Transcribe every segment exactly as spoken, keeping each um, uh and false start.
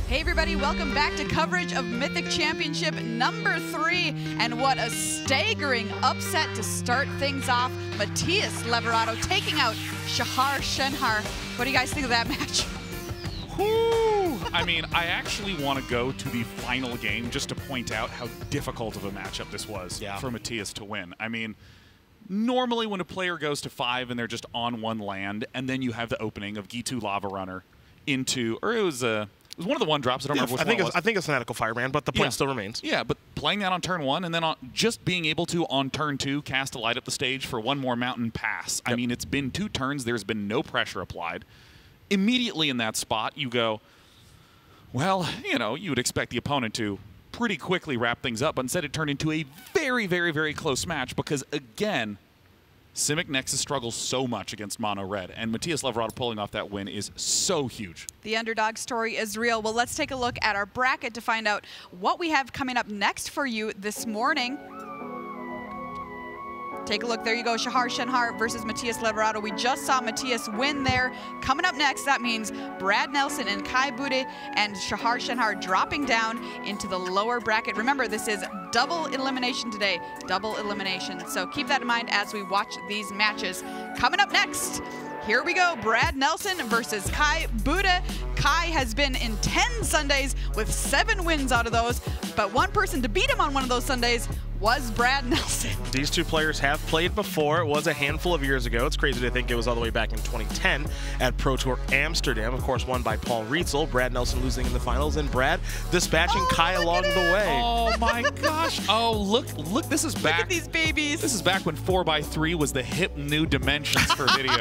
Hey everybody, welcome back to coverage of Mythic Championship number three. And what a staggering upset to start things off. Matthias Leverato taking out Shahar Shenhar. What do you guys think of that match? Whew. I mean, I actually want to go to the final game just to point out how difficult of a matchup this was yeah. for Matthias to win. I mean, normally when a player goes to five and they're just on one land, and then you have the opening of Gitu Lava Runner into, or it was a, it was one of the one drops. I don't yeah, remember which I think one it was. was. I think it's Fanatical Firebrand, but the point yeah. still remains. Yeah, but playing that on turn one and then on, just being able to, on turn two, cast a light up the stage for one more mountain pass. Yep. I mean, it's been two turns. There's been no pressure applied. Immediately in that spot, you go, well, you know, you would expect the opponent to pretty quickly wrap things up, but instead it turned into a very, very, very close match because, again, Simic Nexus struggles so much against Mono Red, and Matthias Leverato pulling off that win is so huge. The underdog story is real. Well, let's take a look at our bracket to find out what we have coming up next for you this morning. Take a look. There you go. Shahar Shenhar versus Matthias Leverato. We just saw Matthias win there. Coming up next, that means Brad Nelson and Kai Bude and Shahar Shenhar dropping down into the lower bracket. Remember, this is double elimination today. Double elimination. So keep that in mind as we watch these matches. Coming up next, here we go. Brad Nelson versus Kai Bude. Kai has been in ten Sundays with seven wins out of those, but one person to beat him on one of those Sundays was Brad Nelson. These two players have played before. It was a handful of years ago. It's crazy to think it was all the way back in twenty ten at Pro Tour Amsterdam, of course won by Paul Rietzel. Brad Nelson losing in the finals, and Brad dispatching oh, Kai along the way. Oh my gosh. Oh, look, look, this is back. Look at these babies. This is back when four by three was the hip new dimensions for video.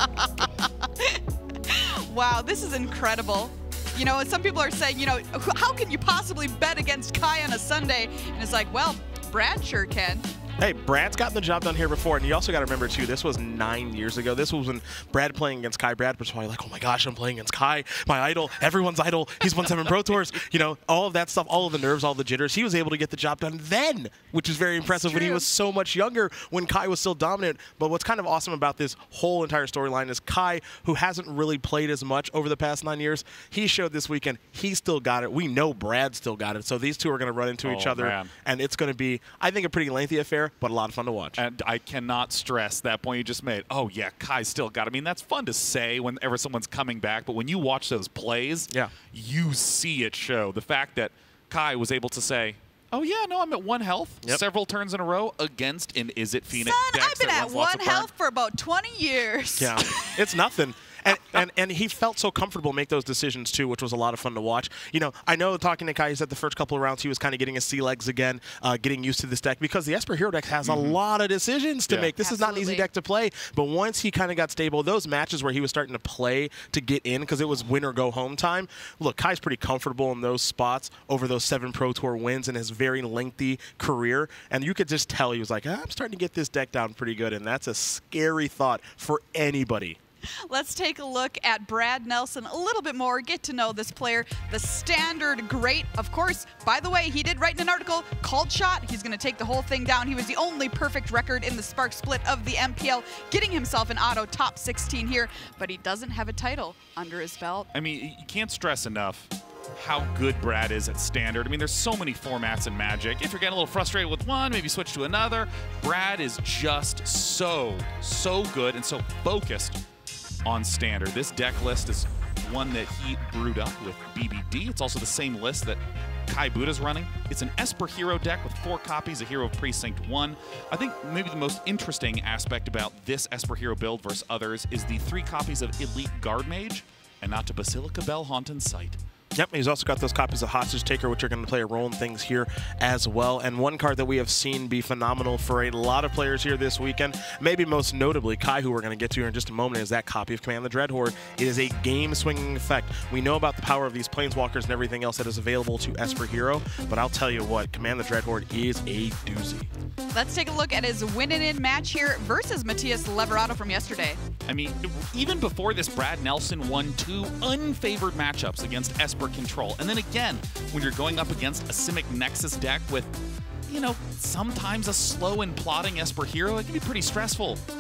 Wow, this is incredible. You know, some people are saying, you know, how can you possibly bet against Kai on a Sunday? And it's like, well, Brad sure can. Hey, Brad's gotten the job done here before, and you also got to remember, too, this was nine years ago. This was when Brad playing against Kai. Brad was probably like, oh, my gosh, I'm playing against Kai, my idol, everyone's idol. He's won seven Pro Tours. You know, all of that stuff, all of the nerves, all the jitters. He was able to get the job done then, which is very impressive when he was so much younger, when Kai was still dominant. But what's kind of awesome about this whole entire storyline is Kai, who hasn't really played as much over the past nine years, he showed this weekend he still got it. We know Brad still got it. So these two are going to run into oh, each other, man. and it's going to be, I think, a pretty lengthy affair, but a lot of fun to watch. And I cannot stress that point you just made. Oh, yeah, Kai still got it. I mean, that's fun to say whenever someone's coming back, but when you watch those plays, yeah. you see it show. The fact that Kai was able to say, oh, yeah, no, I'm at one health yep. several turns in a row against an Izzet Phoenix Son, Dex I've been at one health for about twenty years. Yeah, it's nothing. And, and and he felt so comfortable make those decisions, too, which was a lot of fun to watch. You know, I know talking to Kai, he said the first couple of rounds he was kind of getting his sea legs again, uh, getting used to this deck, because the Esper Hero deck has mm-hmm. a lot of decisions to yeah. make. This Absolutely. is not an easy deck to play. But once he kind of got stable, those matches where he was starting to play to get in, because it was win or go home time, look, Kai's pretty comfortable in those spots over those seven Pro Tour wins in his very lengthy career. And you could just tell he was like, ah, I'm starting to get this deck down pretty good. And that's a scary thought for anybody. Let's take a look at Brad Nelson a little bit more, get to know this player, the standard great. Of course, by the way, he did write in an article called Shot. He's going to take the whole thing down. He was the only perfect record in the Spark Split of the M P L, getting himself an auto top sixteen here, but he doesn't have a title under his belt. I mean, you can't stress enough how good Brad is at Standard. I mean, there's so many formats in Magic. If you're getting a little frustrated with one, maybe switch to another. Brad is just so, so good and so focused on Standard. This deck list is one that he brewed up with B B D. It's also the same list that Kai Bude's running. It's an Esper Hero deck with four copies of Hero of Precinct one. I think maybe the most interesting aspect about this Esper Hero build versus others is the three copies of Elite Guard Mage and not to Basilica Bell Haunted Sight. Yep, he's also got those copies of Hostage Taker, which are going to play a role in things here as well. And one card that we have seen be phenomenal for a lot of players here this weekend, maybe most notably Kai, who we're going to get to here in just a moment, is that copy of Command the Dreadhorde. It is a game-swinging effect. We know about the power of these Planeswalkers and everything else that is available to Esper Hero, but I'll tell you what, Command the Dreadhorde is a doozy. Let's take a look at his win-in match here versus Matthias Leverato from yesterday. I mean, even before this, Brad Nelson won two unfavored matchups against Esper Control. And then again, when you're going up against a Simic Nexus deck with, you know, sometimes a slow and plodding Esper Hero, it can be pretty stressful.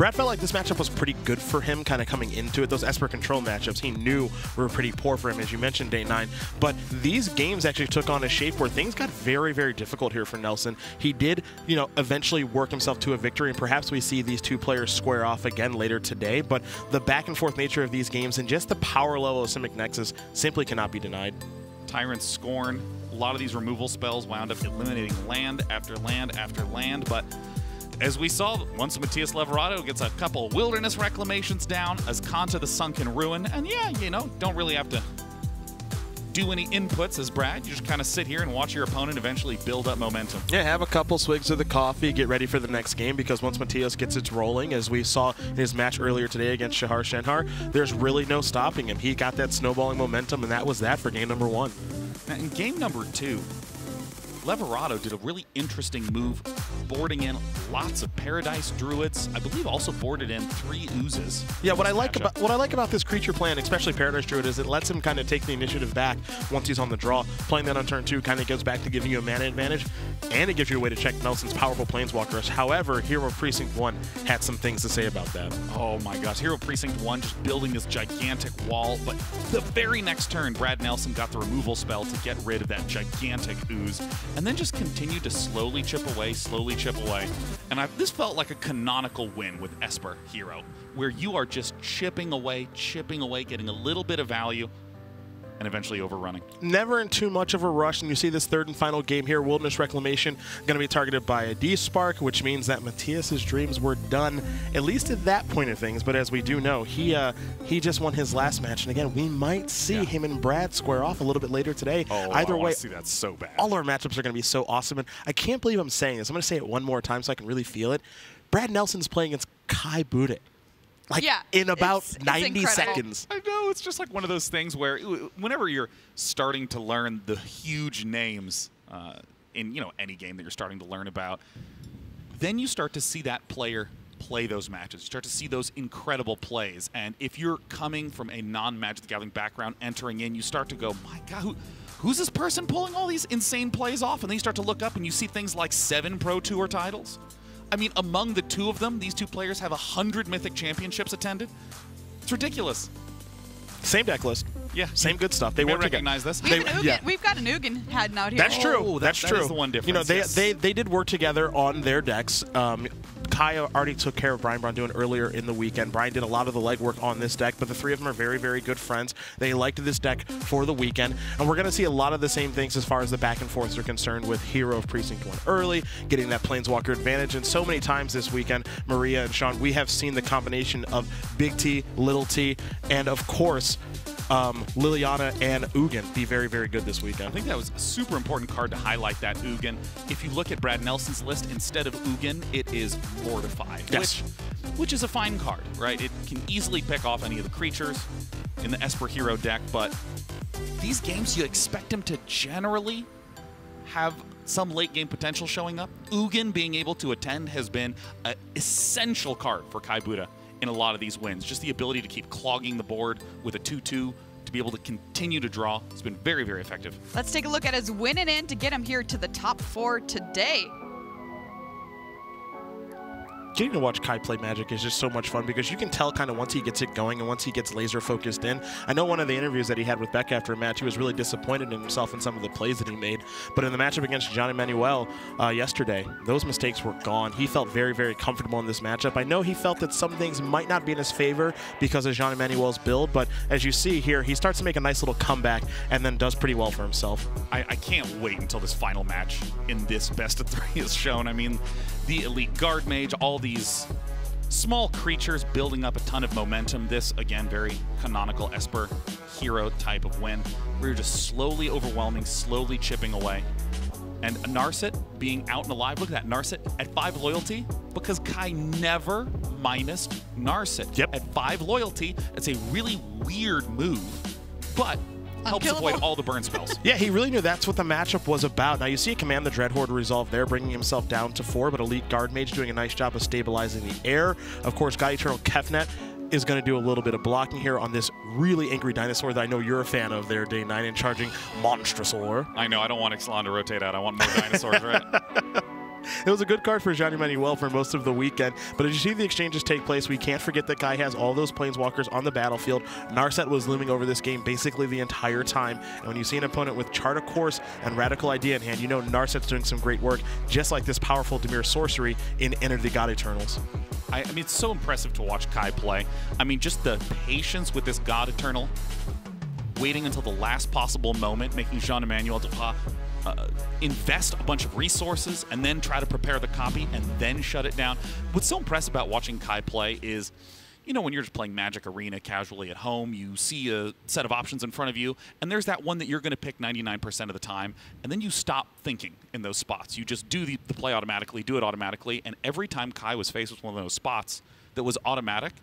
Brad felt like this matchup was pretty good for him kind of coming into it. Those Esper control matchups he knew were pretty poor for him, as you mentioned, day nine. But these games actually took on a shape where things got very, very difficult here for Nelson. He did, you know, eventually work himself to a victory, and perhaps we see these two players square off again later today. But the back and forth nature of these games and just the power level of Simic Nexus simply cannot be denied. Tyrant Scorn, a lot of these removal spells wound up eliminating land after land after land, but as we saw, once Matias Leverato gets a couple Wilderness Reclamations down, Azcanta the Sunken Ruin, and yeah, you know, don't really have to do any inputs as Brad. You just kind of sit here and watch your opponent eventually build up momentum. Yeah, have a couple swigs of the coffee, get ready for the next game, because once Matias gets it rolling, as we saw in his match earlier today against Shahar Shenhar, there's really no stopping him. He got that snowballing momentum, and that was that for game number one. Now, in game number two, Leverato did a really interesting move, boarding in lots of Paradise Druids. I believe also boarded in three oozes. Yeah, what I like about what I like about this creature plan, especially Paradise Druid, is it lets him kind of take the initiative back once he's on the draw. Playing that on turn two kind of goes back to giving you a mana advantage, and it gives you a way to check Nelson's powerful Planeswalkers. However, Hero Precinct one had some things to say about that. Oh my gosh, Hero Precinct one just building this gigantic wall, but the very next turn, Brad Nelson got the removal spell to get rid of that gigantic ooze, and then just continued to slowly chip away, slowly chip away. And I, this felt like a canonical win with Esper Hero, where you are just chipping away, chipping away, getting a little bit of value, and eventually overrunning. Never in too much of a rush, and you see this third and final game here, Wilderness Reclamation, going to be targeted by a D-Spark, which means that Matias's dreams were done, at least at that point of things. But as we do know, he uh, he just won his last match, and again, we might see yeah. him and Brad square off a little bit later today. Oh, Either I way, see that so bad. All our matchups are going to be so awesome, and I can't believe I'm saying this. I'm going to say it one more time so I can really feel it. Brad Nelson's playing against Kai Budde. Like, yeah, in about it's, it's ninety incredible. seconds. I know, it's just like one of those things where whenever you're starting to learn the huge names uh, in, you know, any game that you're starting to learn about, then you start to see that player play those matches. You start to see those incredible plays. And if you're coming from a non-Magic the Gathering background, entering in, you start to go, my God, who, who's this person pulling all these insane plays off? And then you start to look up and you see things like seven Pro Tour titles. I mean, among the two of them, these two players have one hundred Mythic Championships attended. It's ridiculous. Same deck list. Yeah. Same good stuff. They You may work together. recognize this. We They- have an Ugin, yeah. We've got an Ugin heading out here. That's true. Oh, that- That's that true. is the one difference, You know, they yes. they they did work together on their decks. Um, Kai already took care of Brian Braun earlier in the weekend. Brian did a lot of the legwork on this deck, but the three of them are very, very good friends. They liked this deck for the weekend, and we're going to see a lot of the same things as far as the back and forths are concerned with Hero of Precinct one early, getting that Planeswalker advantage, and so many times this weekend, Maria and Sean, we have seen the combination of Big T, Little T, and of course, Um, Liliana and Ugin be very, very good this weekend. I think that was a super important card to highlight that Ugin. If you look at Brad Nelson's list, instead of Ugin, it is Mortify, Yes. which, which is a fine card, right? It can easily pick off any of the creatures in the Esper Hero deck, but these games, you expect him to generally have some late game potential showing up. Ugin being able to attend has been an essential card for Kai Budde in a lot of these wins. Just the ability to keep clogging the board with a two two, to be able to continue to draw. It's been very, very effective. Let's take a look at his winning in to get him here to the top four today. Getting to watch Kai play Magic is just so much fun because you can tell kind of once he gets it going and once he gets laser focused in. I know one of the interviews that he had with Becca after a match, he was really disappointed in himself and some of the plays that he made. But in the matchup against John Emmanuel uh, yesterday, those mistakes were gone. He felt very, very comfortable in this matchup. I know he felt that some things might not be in his favor because of Jean Emmanuel's build, but as you see here, he starts to make a nice little comeback and then does pretty well for himself. I, I can't wait until this final match in this best of three is shown. I mean, the Elite Guard Mage, all these small creatures building up a ton of momentum. This, again, very canonical Esper Hero type of win, where you're just slowly overwhelming, slowly chipping away. And Narset being out and alive. Look at that, Narset at five loyalty, because Kai never minused Narset. Yep. At five loyalty, it's a really weird move, but helps Unkillable. avoid all the burn spells. Yeah, he really knew that's what the matchup was about. Now, you see Command the Dreadhorde resolve there, bringing himself down to four, but Elite Guard Mage doing a nice job of stabilizing the air. Of course, God Eternal Kefnet is going to do a little bit of blocking here on this really angry dinosaur that I know you're a fan of there, Day nine, and charging Monstrosaur. I know, I don't want Ixalan to rotate out. I want more dinosaurs, right? it was a good card for Jean Emmanuel for most of the weekend. But as you see the exchanges take place, we can't forget that Kai has all those Planeswalkers on the battlefield. Narset was looming over this game basically the entire time. And when you see an opponent with Chart of Course and Radical Idea in hand, you know Narset's doing some great work, just like this powerful Dimir sorcery in Enter the God Eternals. I, I mean, it's so impressive to watch Kai play. I mean, just the patience with this God Eternal, waiting until the last possible moment, making Jean Emmanuel Dupas uh, invest a bunch of resources and then try to prepare the copy and then shut it down. What's so impressive about watching Kai play is, you know, when you're just playing Magic Arena casually at home, you see a set of options in front of you, and there's that one that you're going to pick ninety-nine percent of the time, and then you stop thinking in those spots. You just do the, the play automatically, do it automatically, and every time Kai was faced with one of those spots that was automatic,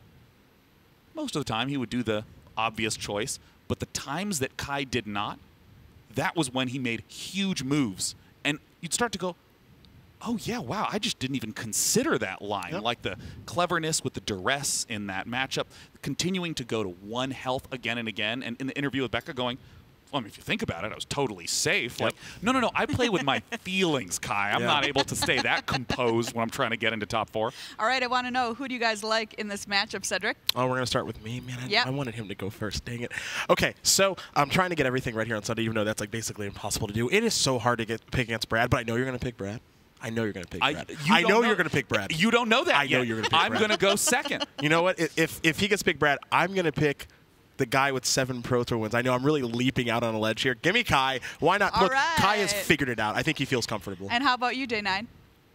most of the time he would do the obvious choice, but the times that Kai did not, that was when he made huge moves, and you'd start to go, oh, yeah, wow, I just didn't even consider that line. Yep. Like the cleverness with the duress in that matchup, continuing to go to one health again and again. And in the interview with Becca going, well, I mean, if you think about it, I was totally safe. Yep. Like, no, no, no, I play with my feelings, Kai. I'm yeah. not able to stay that composed when I'm trying to get into top four. All right, I want to know, who do you guys like in this matchup, Cedric? Oh, we're going to start with me? Man, I, yep. I wanted him to go first. Dang it. Okay, so I'm trying to get everything right here on Sunday, even though that's like basically impossible to do. It is so hard to get pick against Brad, but I know you're going to pick Brad. I know you're going to pick Brad. I, I know, know you're going to pick Brad. You don't know that I yet. know you're going to pick I'm Brad. going to go second. You know what? If if he gets picked Brad, I'm going to pick the guy with seven Pro Tour wins. I know I'm really leaping out on a ledge here. Give me Kai. Why not? All Look, right. Kai has figured it out. I think he feels comfortable. And how about you, Day nine?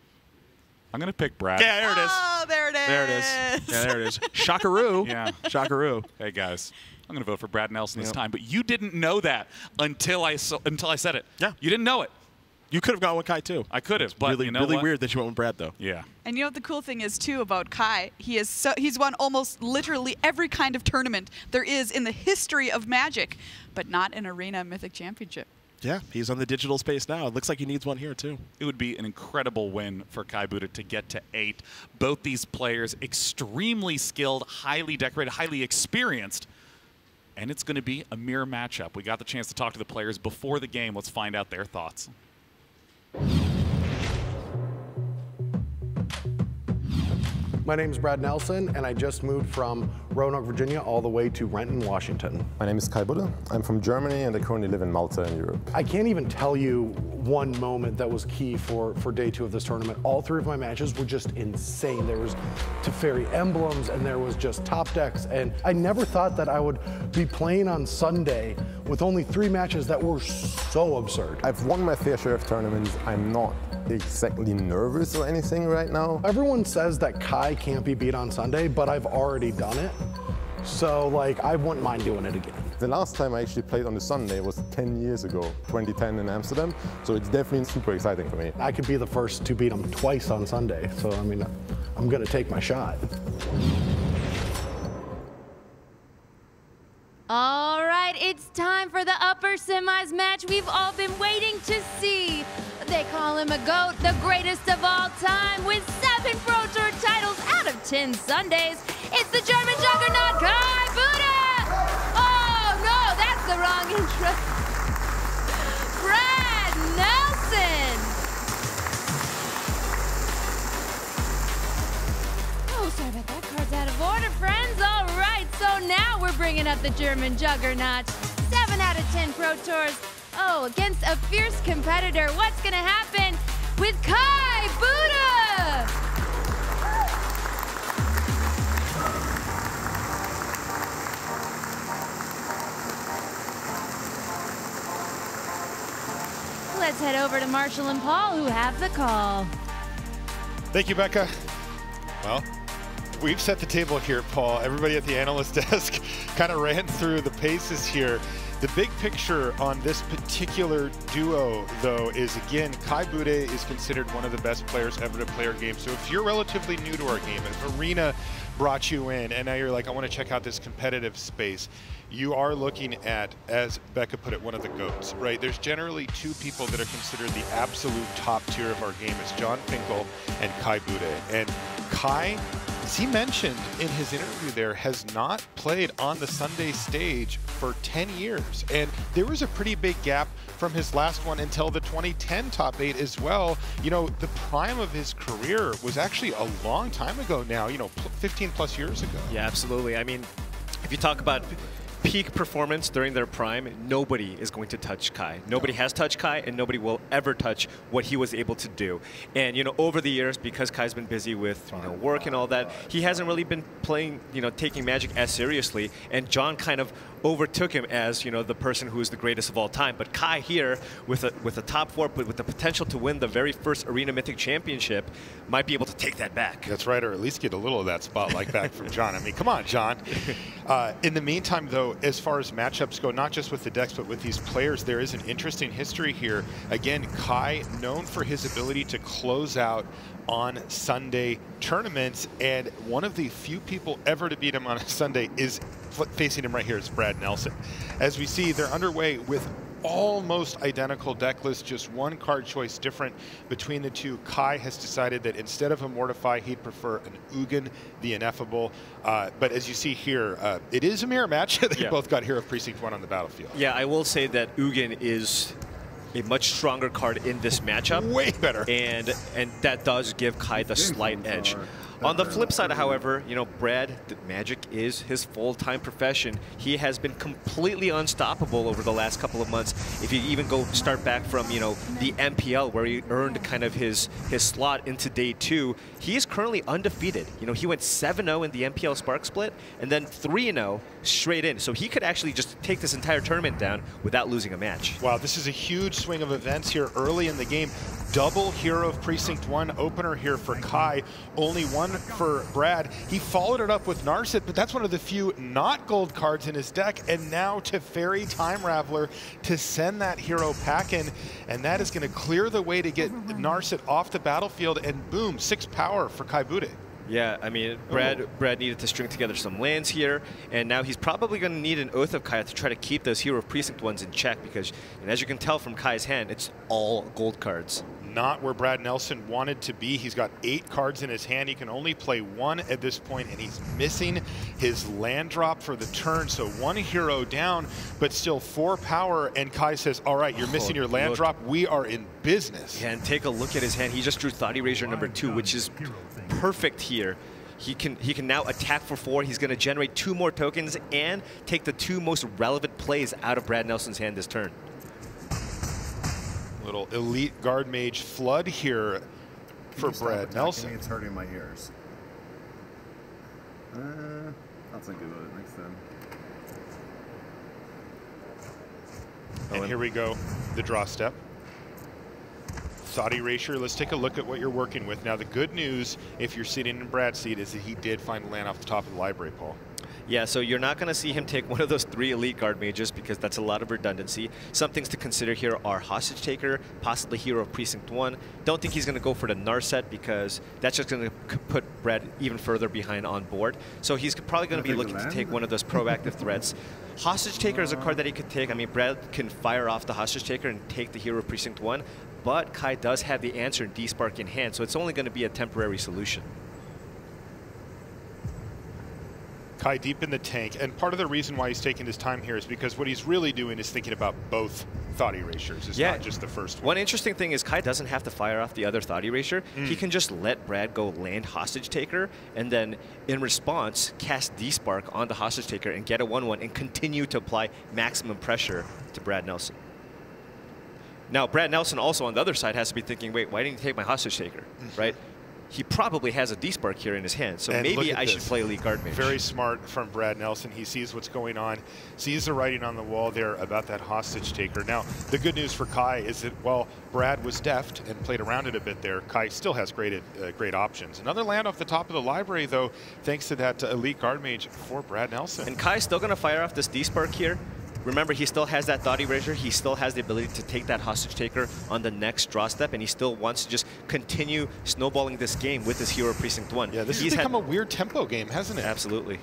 I'm going to pick Brad. Yeah, there it is. Oh, there it is. There it is. Yeah, there it is. Shockaroo. Yeah. Shockaroo. Hey, guys. I'm going to vote for Brad Nelson this yep. time, but you didn't know that until I so, until I said it. Yeah. You didn't know it. You could have gone with Kai, too. I could have, but really, you know really what? weird that you went with Brad, though. Yeah. And you know what the cool thing is, too, about Kai? He is so he's won almost literally every kind of tournament there is in the history of Magic, but not an Arena Mythic Championship. Yeah, he's on the digital space now. It looks like he needs one here, too. It would be an incredible win for Kai Budde to get to eight. Both these players extremely skilled, highly decorated, highly experienced. And it's going to be a mirror matchup. We got the chance to talk to the players before the game. Let's find out their thoughts. My name is Brad Nelson, and I just moved from Roanoke, Virginia, all the way to Renton, Washington. My name is Kai Budde. I'm from Germany, and I currently live in Malta in Europe. I can't even tell you one moment that was key for, for day two of this tournament. All three of my matches were just insane. There was Teferi emblems, and there was just top decks, and I never thought that I would be playing on Sunday with only three matches that were so absurd. I've won my fair share of tournaments. I'm not exactly nervous or anything right now. Everyone says that Kai can't be beat on Sunday, but I've already done it. So, like, I wouldn't mind doing it again. The last time I actually played on the Sunday was ten years ago, twenty ten in Amsterdam. So it's definitely super exciting for me. I could be the first to beat him twice on Sunday. So, I mean, I'm going to take my shot. All right, it's time for the upper semis match we've all been waiting to see. They call him a GOAT, the greatest of all time, with seven Pro Tour titles out of ten Sundays. It's the German juggernaut, Kai Budde! Oh, no, that's the wrong intro. Brad Nelson! Oh, sorry about that. Card's out of order, friends. All right, so now we're bringing up the German juggernaut. seven out of ten Pro Tours. Oh, against a fierce competitor. What's going to happen with Kai Budde? Let's head over to Marshall and Paul, who have the call. Thank you, Becca. Well, we've set the table here, Paul. Everybody at the analyst desk kind of ran through the paces here. The big picture on this particular duo, though, is, again, Kai Budde is considered one of the best players ever to play our game. So if you're relatively new to our game, if Arena brought you in, and now you're like, I want to check out this competitive space, you are looking at, as Becca put it, one of the GOATs, right? There's generally two people that are considered the absolute top tier of our game. It's Jon Finkel and Kai Budde. And Kai as he mentioned in his interview there, has not played on the Sunday stage for ten years. And there was a pretty big gap from his last one until the twenty ten top eight as well. You know, the prime of his career was actually a long time ago now, you know, fifteen plus years ago. Yeah, absolutely. I mean, if you talk about peak performance during their prime, nobody is going to touch Kai. Nobody has touched Kai, and nobody will ever touch what he was able to do. And, you know, over the years, because Kai's been busy with, you know, work and all that, he hasn't really been playing, you know, taking Magic as seriously. And John kind of overtook him as, you know, the person who is the greatest of all time. But Kai here, with a, with a top four, but with the potential to win the very first Arena Mythic Championship, might be able to take that back. That's right, or at least get a little of that spotlight back from John. I mean, come on, John. Uh, in the meantime, though, as far as matchups go, not just with the decks, but with these players, there is an interesting history here. Again, Kai, known for his ability to close out on Sunday tournaments, and one of the few people ever to beat him on a Sunday is facing him right here is Brad Nelson. As we see, they're underway with almost identical deck lists, just one card choice different between the two. Kai has decided that instead of a Mortify, he'd prefer an Ugin, the Ineffable. Uh, but as you see here, uh, it is a mirror match. They Yeah. both got Hero of Precinct one on the battlefield. Yeah, I will say that Ugin is a much stronger card in this matchup. Way better. And and that does give Kai the slight edge. On the flip side, however, you know, Brad, the Magic is his full-time profession. He has been completely unstoppable over the last couple of months. If you even go start back from, you know, the M P L where he earned kind of his his slot into day two, he is currently undefeated. You know, he went seven oh in the M P L Spark Split and then three and oh straight in. So he could actually just take this entire tournament down without losing a match. Wow, this is a huge swing of events here early in the game. Double Hero of Precinct one opener here for Kai, only one for Brad. He followed it up with Narset, but that's one of the few not gold cards in his deck, and now Teferi Time Raveler to send that hero pack in, and that is going to clear the way to get Narset off the battlefield, and boom, six power for Kai Bude. Yeah, I mean, Brad oh. Brad needed to string together some lands here, and now he's probably going to need an Oath of Kai to try to keep those Hero of Precinct ones in check, because, and as you can tell from Kai's hand, it's all gold cards. Not where Brad Nelson wanted to be. He's got eight cards in his hand. He can only play one at this point, and he's missing his land drop for the turn. So one hero down, but still four power. And Kai says, all right, you're missing your land drop. We are in business. Yeah, and take a look at his hand. He just drew Thought Erasure number two, which is perfect here. He can he can now attack for four. He's going to generate two more tokens and take the two most relevant plays out of Brad Nelson's hand this turn. Little elite guard mage flood here for Brad Nelson. It's hurting my ears. Uh, I'll think about it next time. And here we go, the draw step. Thought Erasure, let's take a look at what you're working with. Now the good news, if you're sitting in Brad's seat, is that he did find land off the top of the library, Paul. Yeah, so you're not going to see him take one of those three elite guard mages because that's a lot of redundancy. Some things to consider here are Hostage Taker, possibly Hero of Precinct one. Don't think he's going to go for the Narset because that's just going to put Brad even further behind on board. So he's probably going to be looking to take one of those proactive threats. Hostage Taker is a card that he could take. I mean, Brad can fire off the Hostage Taker and take the Hero of Precinct one, but Kai does have the answer in D-Spark in hand, so it's only going to be a temporary solution. Kai deep in the tank, and part of the reason why he's taking his time here is because what he's really doing is thinking about both Thought Erasures. It's yeah. not just the first one. One interesting thing is Kai doesn't have to fire off the other Thought Erasure. Mm. He can just let Brad go land Hostage Taker, and then in response, cast D-Spark on the Hostage Taker and get a one one and continue to apply maximum pressure to Brad Nelson. Now, Brad Nelson also on the other side has to be thinking, wait, why didn't you take my Hostage Taker, mm-hmm. right? He probably has a D-Spark here in his hand, so and maybe I this. should play Elite Guard Mage. Very smart from Brad Nelson. He sees what's going on, sees the writing on the wall there about that Hostage Taker. Now, the good news for Kai is that, well, Brad was deft and played around it a bit there. Kai still has great, uh, great options. Another land off the top of the library, though, thanks to that uh, Elite Guard Mage for Brad Nelson. And Kai's still going to fire off this D-Spark here. Remember, he still has that Thought Erasure. He still has the ability to take that Hostage Taker on the next draw step, and he still wants to just continue snowballing this game with his Hero of Precinct one. Yeah, this He's has become had, a weird tempo game, hasn't it? Absolutely.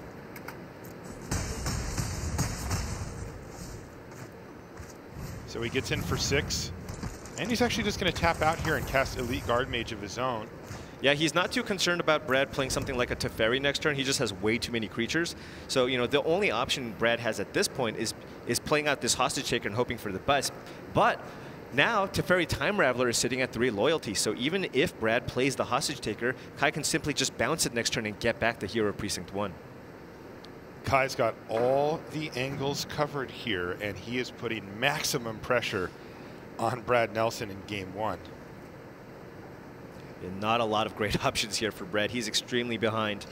So he gets in for six, and he's actually just going to tap out here and cast Elite Guard Mage of his own. Yeah, he's not too concerned about Brad playing something like a Teferi next turn. He just has way too many creatures. So, you know, the only option Brad has at this point is is playing out this Hostage Taker and hoping for the best. But now, Teferi Time Raveler is sitting at three loyalty, so even if Brad plays the Hostage Taker, Kai can simply just bounce it next turn and get back the Hero of Precinct one. Kai's got all the angles covered here, and he is putting maximum pressure on Brad Nelson in game one. And not a lot of great options here for Brad. He's extremely behind.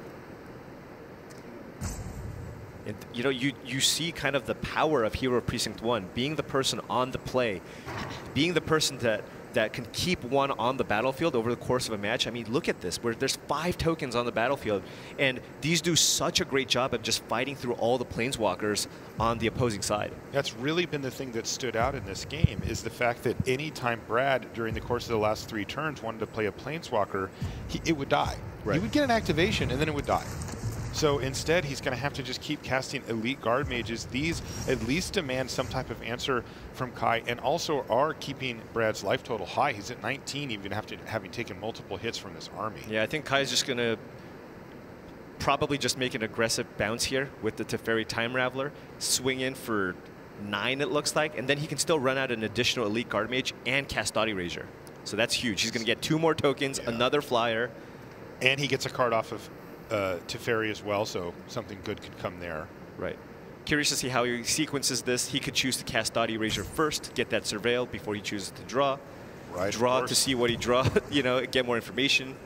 And, you know, you, you see kind of the power of Hero of Precinct one, being the person on the play, being the person that, that can keep one on the battlefield over the course of a match. I mean, look at this, where there's five tokens on the battlefield, and these do such a great job of just fighting through all the Planeswalkers on the opposing side. That's really been the thing that stood out in this game, is the fact that anytime Brad, during the course of the last three turns, wanted to play a Planeswalker, he, it would die. Right. He would get an activation, and then it would die. So instead, he's going to have to just keep casting Elite Guard Mages. These at least demand some type of answer from Kai, and also are keeping Brad's life total high. He's at nineteen, even after having taken multiple hits from this army. Yeah, I think Kai's just going to probably just make an aggressive bounce here with the Teferi Time Raveler, swing in for nine, it looks like, and then he can still run out an additional Elite Guard Mage and cast Thought Erasure. So that's huge. He's going to get two more tokens, yeah. Another flyer. And he gets a card off of Uh, Teferi as well, so something good could come there. Right. Curious to see how he sequences this. He could choose to cast Thought Erasure first, get that surveil before he chooses to draw. Right. Draw to see what he draw, you know, get more information.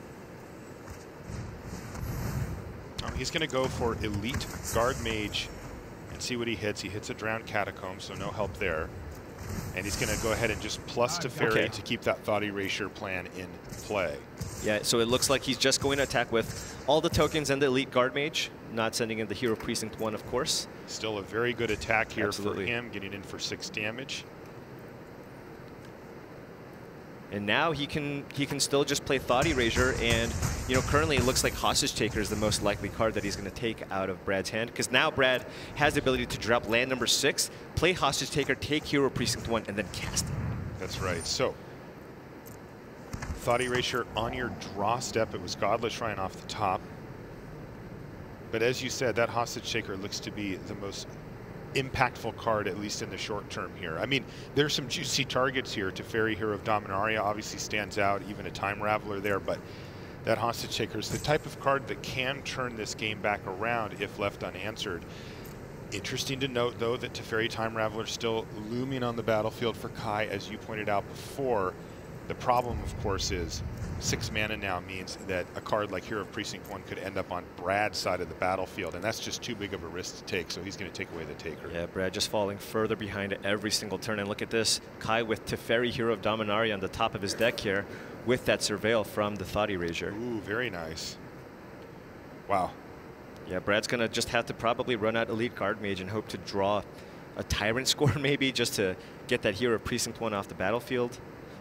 Um, he's going to go for Elite Guard Mage and see what he hits. He hits a Drowned Catacomb, so no help there. And he's going to go ahead and just plus Teferi okay. to keep that Thought Erasure plan in play. Yeah, so it looks like he's just going to attack with all the tokens and the Elite Guard Mage, not sending in the Hero Precinct one, of course. Still a very good attack here Absolutely. for him, getting in for six damage. And now he can he can still just play Thought Erasure, and you know currently it looks like Hostage Taker is the most likely card that he's going to take out of Brad's hand, because now Brad has the ability to drop land number six, play Hostage Taker, take Hero Precinct one, and then cast it. That's right. So Thought Erasure on your draw step. It was Godless Shrine off the top. But as you said, that Hostage Taker looks to be the most impactful card, at least in the short term here. I mean, there's some juicy targets here. Teferi, Hero of Dominaria obviously stands out, even a Time Raveler there, but that Hostage Taker is the type of card that can turn this game back around if left unanswered. Interesting to note, though, that Teferi Time Raveler is still looming on the battlefield for Kai, as you pointed out before. The problem, of course, is six mana now means that a card like Hero of Precinct one could end up on Brad's side of the battlefield, and that's just too big of a risk to take, so he's going to take away the Taker. Yeah, Brad just falling further behind every single turn. And look at this, Kai with Teferi, Hero of Dominaria on the top of his deck here with that Surveil from the Thought Erasure. Ooh, very nice. Wow. Yeah, Brad's going to just have to probably run out Elite Guard Mage and hope to draw a Tyrant score maybe, just to get that Hero of Precinct one off the battlefield.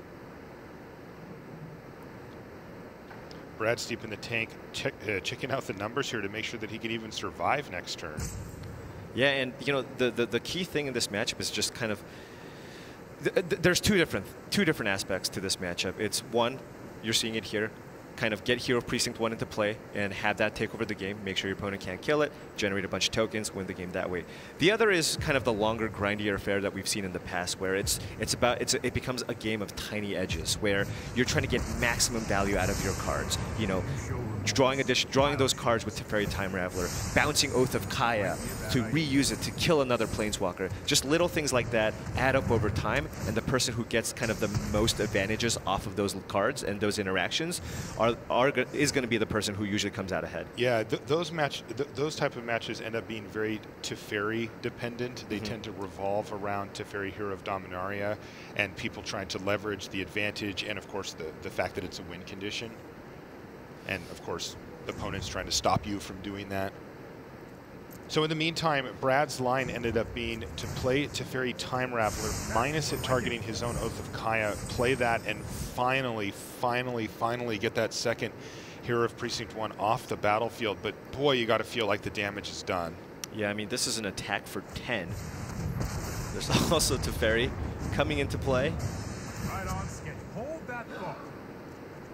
Brad's deep in the tank, check, uh, checking out the numbers here to make sure that he can even survive next turn. Yeah, and you know the the, the key thing in this matchup is just kind of th th there's two different two different aspects to this matchup. It's one, you're seeing it here, kind of get Hero Precinct one into play and have that take over the game, make sure your opponent can't kill it, generate a bunch of tokens, win the game that way. The other is kind of the longer, grindier affair that we've seen in the past, where it's it's about it's it becomes a game of tiny edges, where you're trying to get maximum value out of your cards. You know, drawing addition, drawing those cards with Teferi Time Raveler, bouncing Oath of Kaya to reuse it to kill another Planeswalker. Just little things like that add up over time, and the person who gets kind of the most advantages off of those cards and those interactions are, are is going to be the person who usually comes out ahead. Yeah, th those match th those type of matches end up being very Teferi dependent. They mm-hmm. tend to revolve around Teferi, Hero of Dominaria, and people trying to leverage the advantage, and of course the the fact that it's a win condition. And of course, the opponent's trying to stop you from doing that. So in the meantime, Brad's line ended up being to play Teferi Time Raveler, minus it targeting his own Oath of Kaya, play that, and finally, finally, finally get that second Hero of Precinct one off the battlefield. But boy, you got to feel like the damage is done. Yeah, I mean, this is an attack for ten. There's also Teferi coming into play.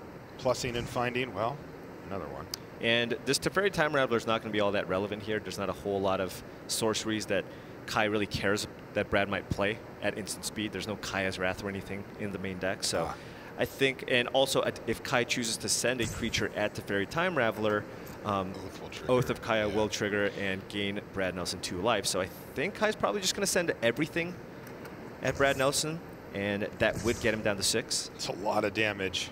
plussing and finding, well, another one. And this Teferi Time Raveler is not going to be all that relevant here. There's not a whole lot of sorceries that Kai really cares that Brad might play at instant speed. There's no Kaya's Wrath or anything in the main deck. So ah. I think, and also if Kai chooses to send a creature at Teferi Time Raveler, um, Oath, Oath of Kaya yeah. will trigger and gain Brad Nelson two life. So I think Kai's probably just going to send everything at Brad Nelson, and that would get him down to six. It's a lot of damage.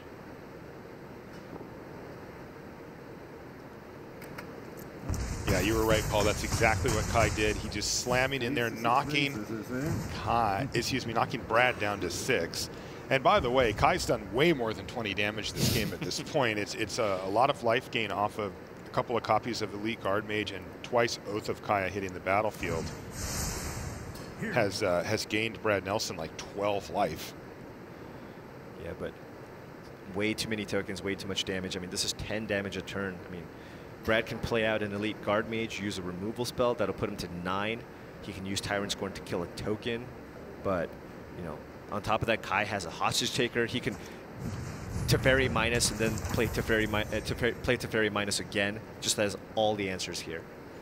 Yeah, you were right, Paul. That's exactly what Kai did. He just slamming in there, knocking Kai, excuse me, knocking Brad down to six. And by the way, Kai's done way more than twenty damage this game at this point. It's it's a, a lot of life gain off of a couple of copies of Elite Guard Mage and twice Oath of Kaya hitting the battlefield. Has uh, has gained Brad Nelson like twelve life. Yeah, but way too many tokens, way too much damage. I mean, this is ten damage a turn. I mean, Brad can play out an Elite Guard Mage, use a removal spell. That'll put him to nine. He can use Tyrant Scorn to kill a token. But, you know, on top of that, Kai has a Hostage Taker. He can Teferi minus and then play Teferi, mi uh, Teferi, play Teferi minus again. Just has all the answers here.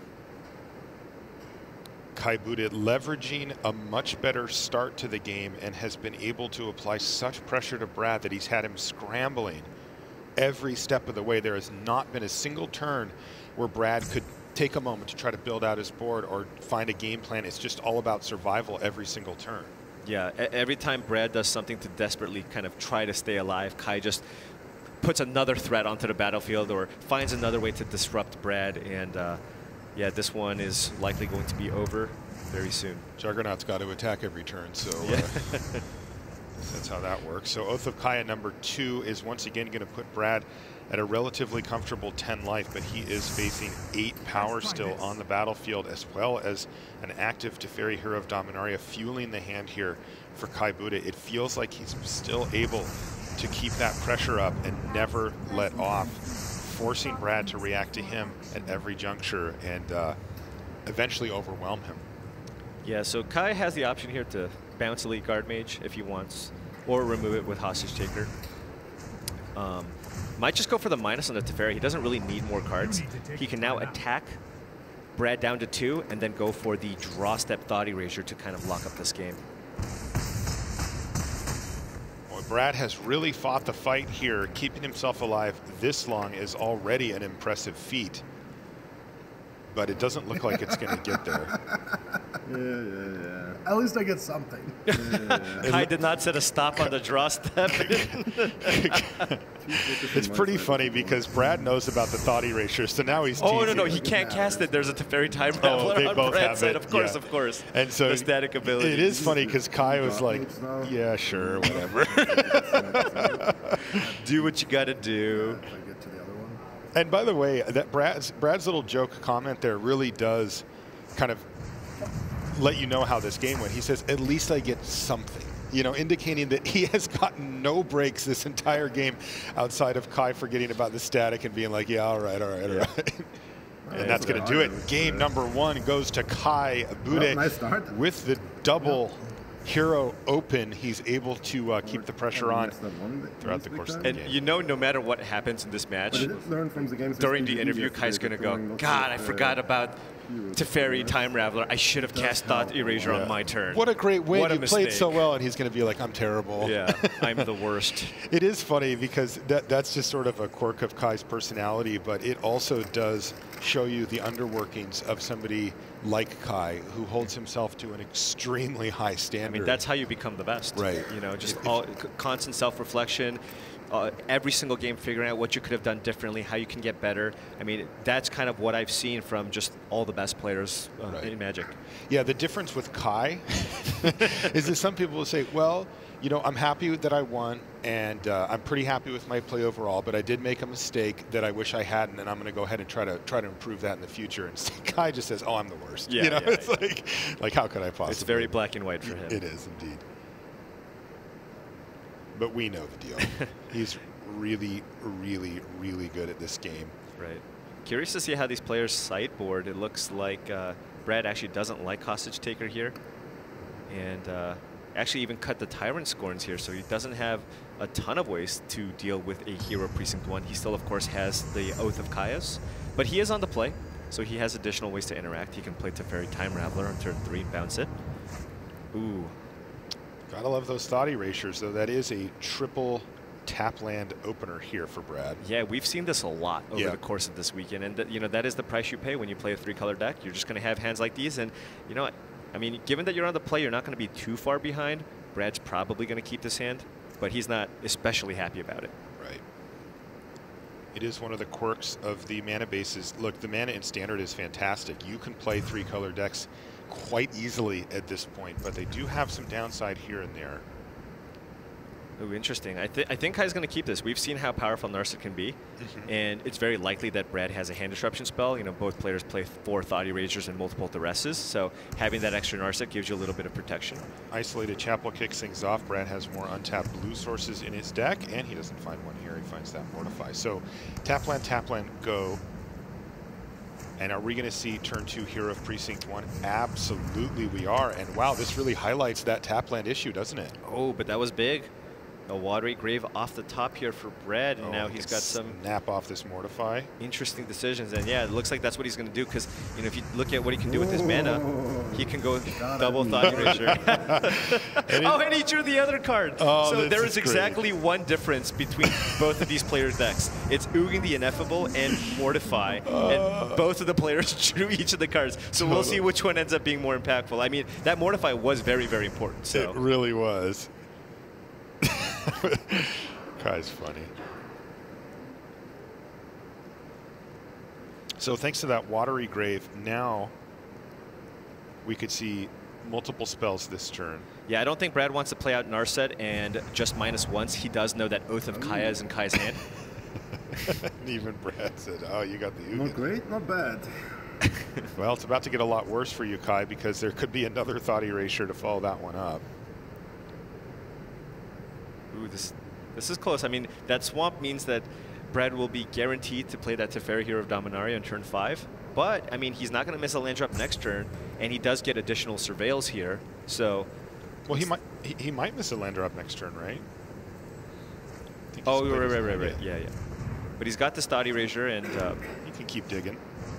Kai Budde leveraging a much better start to the game and has been able to apply such pressure to Brad that he's had him scrambling every step of the way. There has not been a single turn where Brad could take a moment to try to build out his board or find a game plan. It's just all about survival every single turn. Yeah, every time Brad does something to desperately kind of try to stay alive, Kai just puts another threat onto the battlefield or finds another way to disrupt Brad. And uh, yeah, this one is likely going to be over very soon. Juggernaut's got to attack every turn, so yeah. uh, that's how that works. So Oath of Kaya number two is once again going to put Brad at a relatively comfortable ten life, but he is facing eight power still on the battlefield, as well as an active Teferi Hero of Dominaria fueling the hand here for Kai Budde. It feels like he's still able to keep that pressure up and never let off, forcing Brad to react to him at every juncture and uh, eventually overwhelm him. Yeah, so Kai has the option here to bounce Elite Guard Mage if he wants, or remove it with Hostage Taker. Um, might just go for the minus on the Teferi. He doesn't really need more cards. He can now attack Brad down to two and then go for the draw step Thought Erasure to kind of lock up this game. Well, Brad has really fought the fight here. Keeping himself alive this long is already an impressive feat, but it doesn't look like it's going to get there. Yeah, yeah, yeah. At least I get something. Yeah, yeah, yeah. Kai did not set a stop on the draw step. It's pretty funny because Brad knows about the Thought Erasure, so now he's Oh, no, no, teasing. he can't cast it. There's a Teferi Time Oh, Raveler they on both Brad's have side. it. Of course, Yeah. of course. And so the static ability. It is funny because Kai was like, yeah, sure, whatever. Do what you got to do. And by the way, that Brad's, Brad's little joke comment there really does kind of let you know how this game went. He says, at least I get something, you know, indicating that he has gotten no breaks this entire game outside of Kai forgetting about the static and being like, yeah, all right, all right, all right. And that's going to do it. Game number one goes to Kai Budde. Oh, nice start. With the double hero open, he's able to uh, keep the pressure on throughout the course of the and game. you know, no matter what happens in this match, the during the interview, Kai's going to go, God, I forgot about Teferi Time Raveler. I should have cast Thought Erasure Yeah. on my turn. What a great win. What a You played so mistake. well, and he's going to be like, I'm terrible. Yeah, I'm the worst. It is funny because that, that's just sort of a quirk of Kai's personality, but it also does show you the underworkings of somebody like Kai, who holds himself to an extremely high standard. I mean, that's how you become the best. Right. You know, just If- all, constant self-reflection, uh, every single game figuring out what you could have done differently, how you can get better. I mean, that's kind of what I've seen from just all the best players uh, Right. in Magic. Yeah, the difference with Kai is that some people will say, well, you know, I'm happy that I won, and uh, I'm pretty happy with my play overall, but I did make a mistake that I wish I hadn't, and I'm going to go ahead and try to try to improve that in the future. And Kai just says, oh, I'm the worst. Yeah, you know, yeah, it's yeah. like, like, how could I possibly? It's very black and white for him. It is indeed. But we know the deal. He's really, really, really good at this game. Right. Curious to see how these players sideboard. It looks like uh, Brad actually doesn't like Hostage Taker here, and uh, actually even cut the Tyrant Scorns here, so he doesn't have a ton of ways to deal with a Hero Precinct one. He still, of course, has the Oath of Kaios, but he is on the play, so he has additional ways to interact. He can play Teferi Time Raveler on turn three, bounce it. Ooh. Gotta love those thought erasures, though. That is a triple tap land opener here for Brad. Yeah, we've seen this a lot over yeah. the course of this weekend, and th you know that is the price you pay when you play a three-color deck. You're just going to have hands like these, and you know, I mean, given that you're on the play, you're not going to be too far behind. Brad's probably going to keep this hand, but he's not especially happy about it. Right. It is one of the quirks of the mana bases. Look, the mana in Standard is fantastic. You can play three-color decks quite easily at this point, but they do have some downside here and there. Ooh, interesting. I, th I think Kai's going to keep this. We've seen how powerful Narset can be, mm-hmm. and it's very likely that Brad has a hand disruption spell. You know, both players play four Thought Erasers and multiple Duresses, so having that extra Narset gives you a little bit of protection. Isolated Chapel kicks things off. Brad has more untapped blue sources in his deck, and he doesn't find one here. He finds that Mortify. So tap land, tap land, go. And are we going to see turn two Hero of Precinct one? Absolutely we are. And wow, this really highlights that tap land issue, doesn't it? Oh, but that was big. A Watery Grave off the top here for Brad, and oh, now he's got some snap off this Mortify. Interesting decisions, and yeah, it looks like that's what he's going to do, because you know, if you look at what he can do with his mana, he can go double Thought Erasure. and oh, and he drew the other card. Oh, so there is great. exactly one difference between both of these players' decks. It's Ugin the Ineffable and Mortify, uh, and both of the players drew each of the cards. So we'll see which one ends up being more impactful. I mean, that Mortify was very, very important. So. It really was. Kai's funny. So thanks to that Watery Grave, now we could see multiple spells this turn. Yeah, I don't think Brad wants to play out Narset and just minus once. He does know that Oath of Kaya is in Kai's hand. Even Brad said, oh, you got the Ugin. Not great, not bad. Well, it's about to get a lot worse for you, Kai, because there could be another Thought Erasure to follow that one up. Ooh, this, this is close. I mean, that swamp means that Brad will be guaranteed to play that Teferi Hero of Dominaria on turn five. But, I mean, he's not going to miss a land drop next turn, and he does get additional Surveils here. So, well, he might he, he might miss a land drop next turn, right? Oh, right, right, right, right. Yeah, yeah. But he's got the Thought Erasure, and uh, he can keep digging.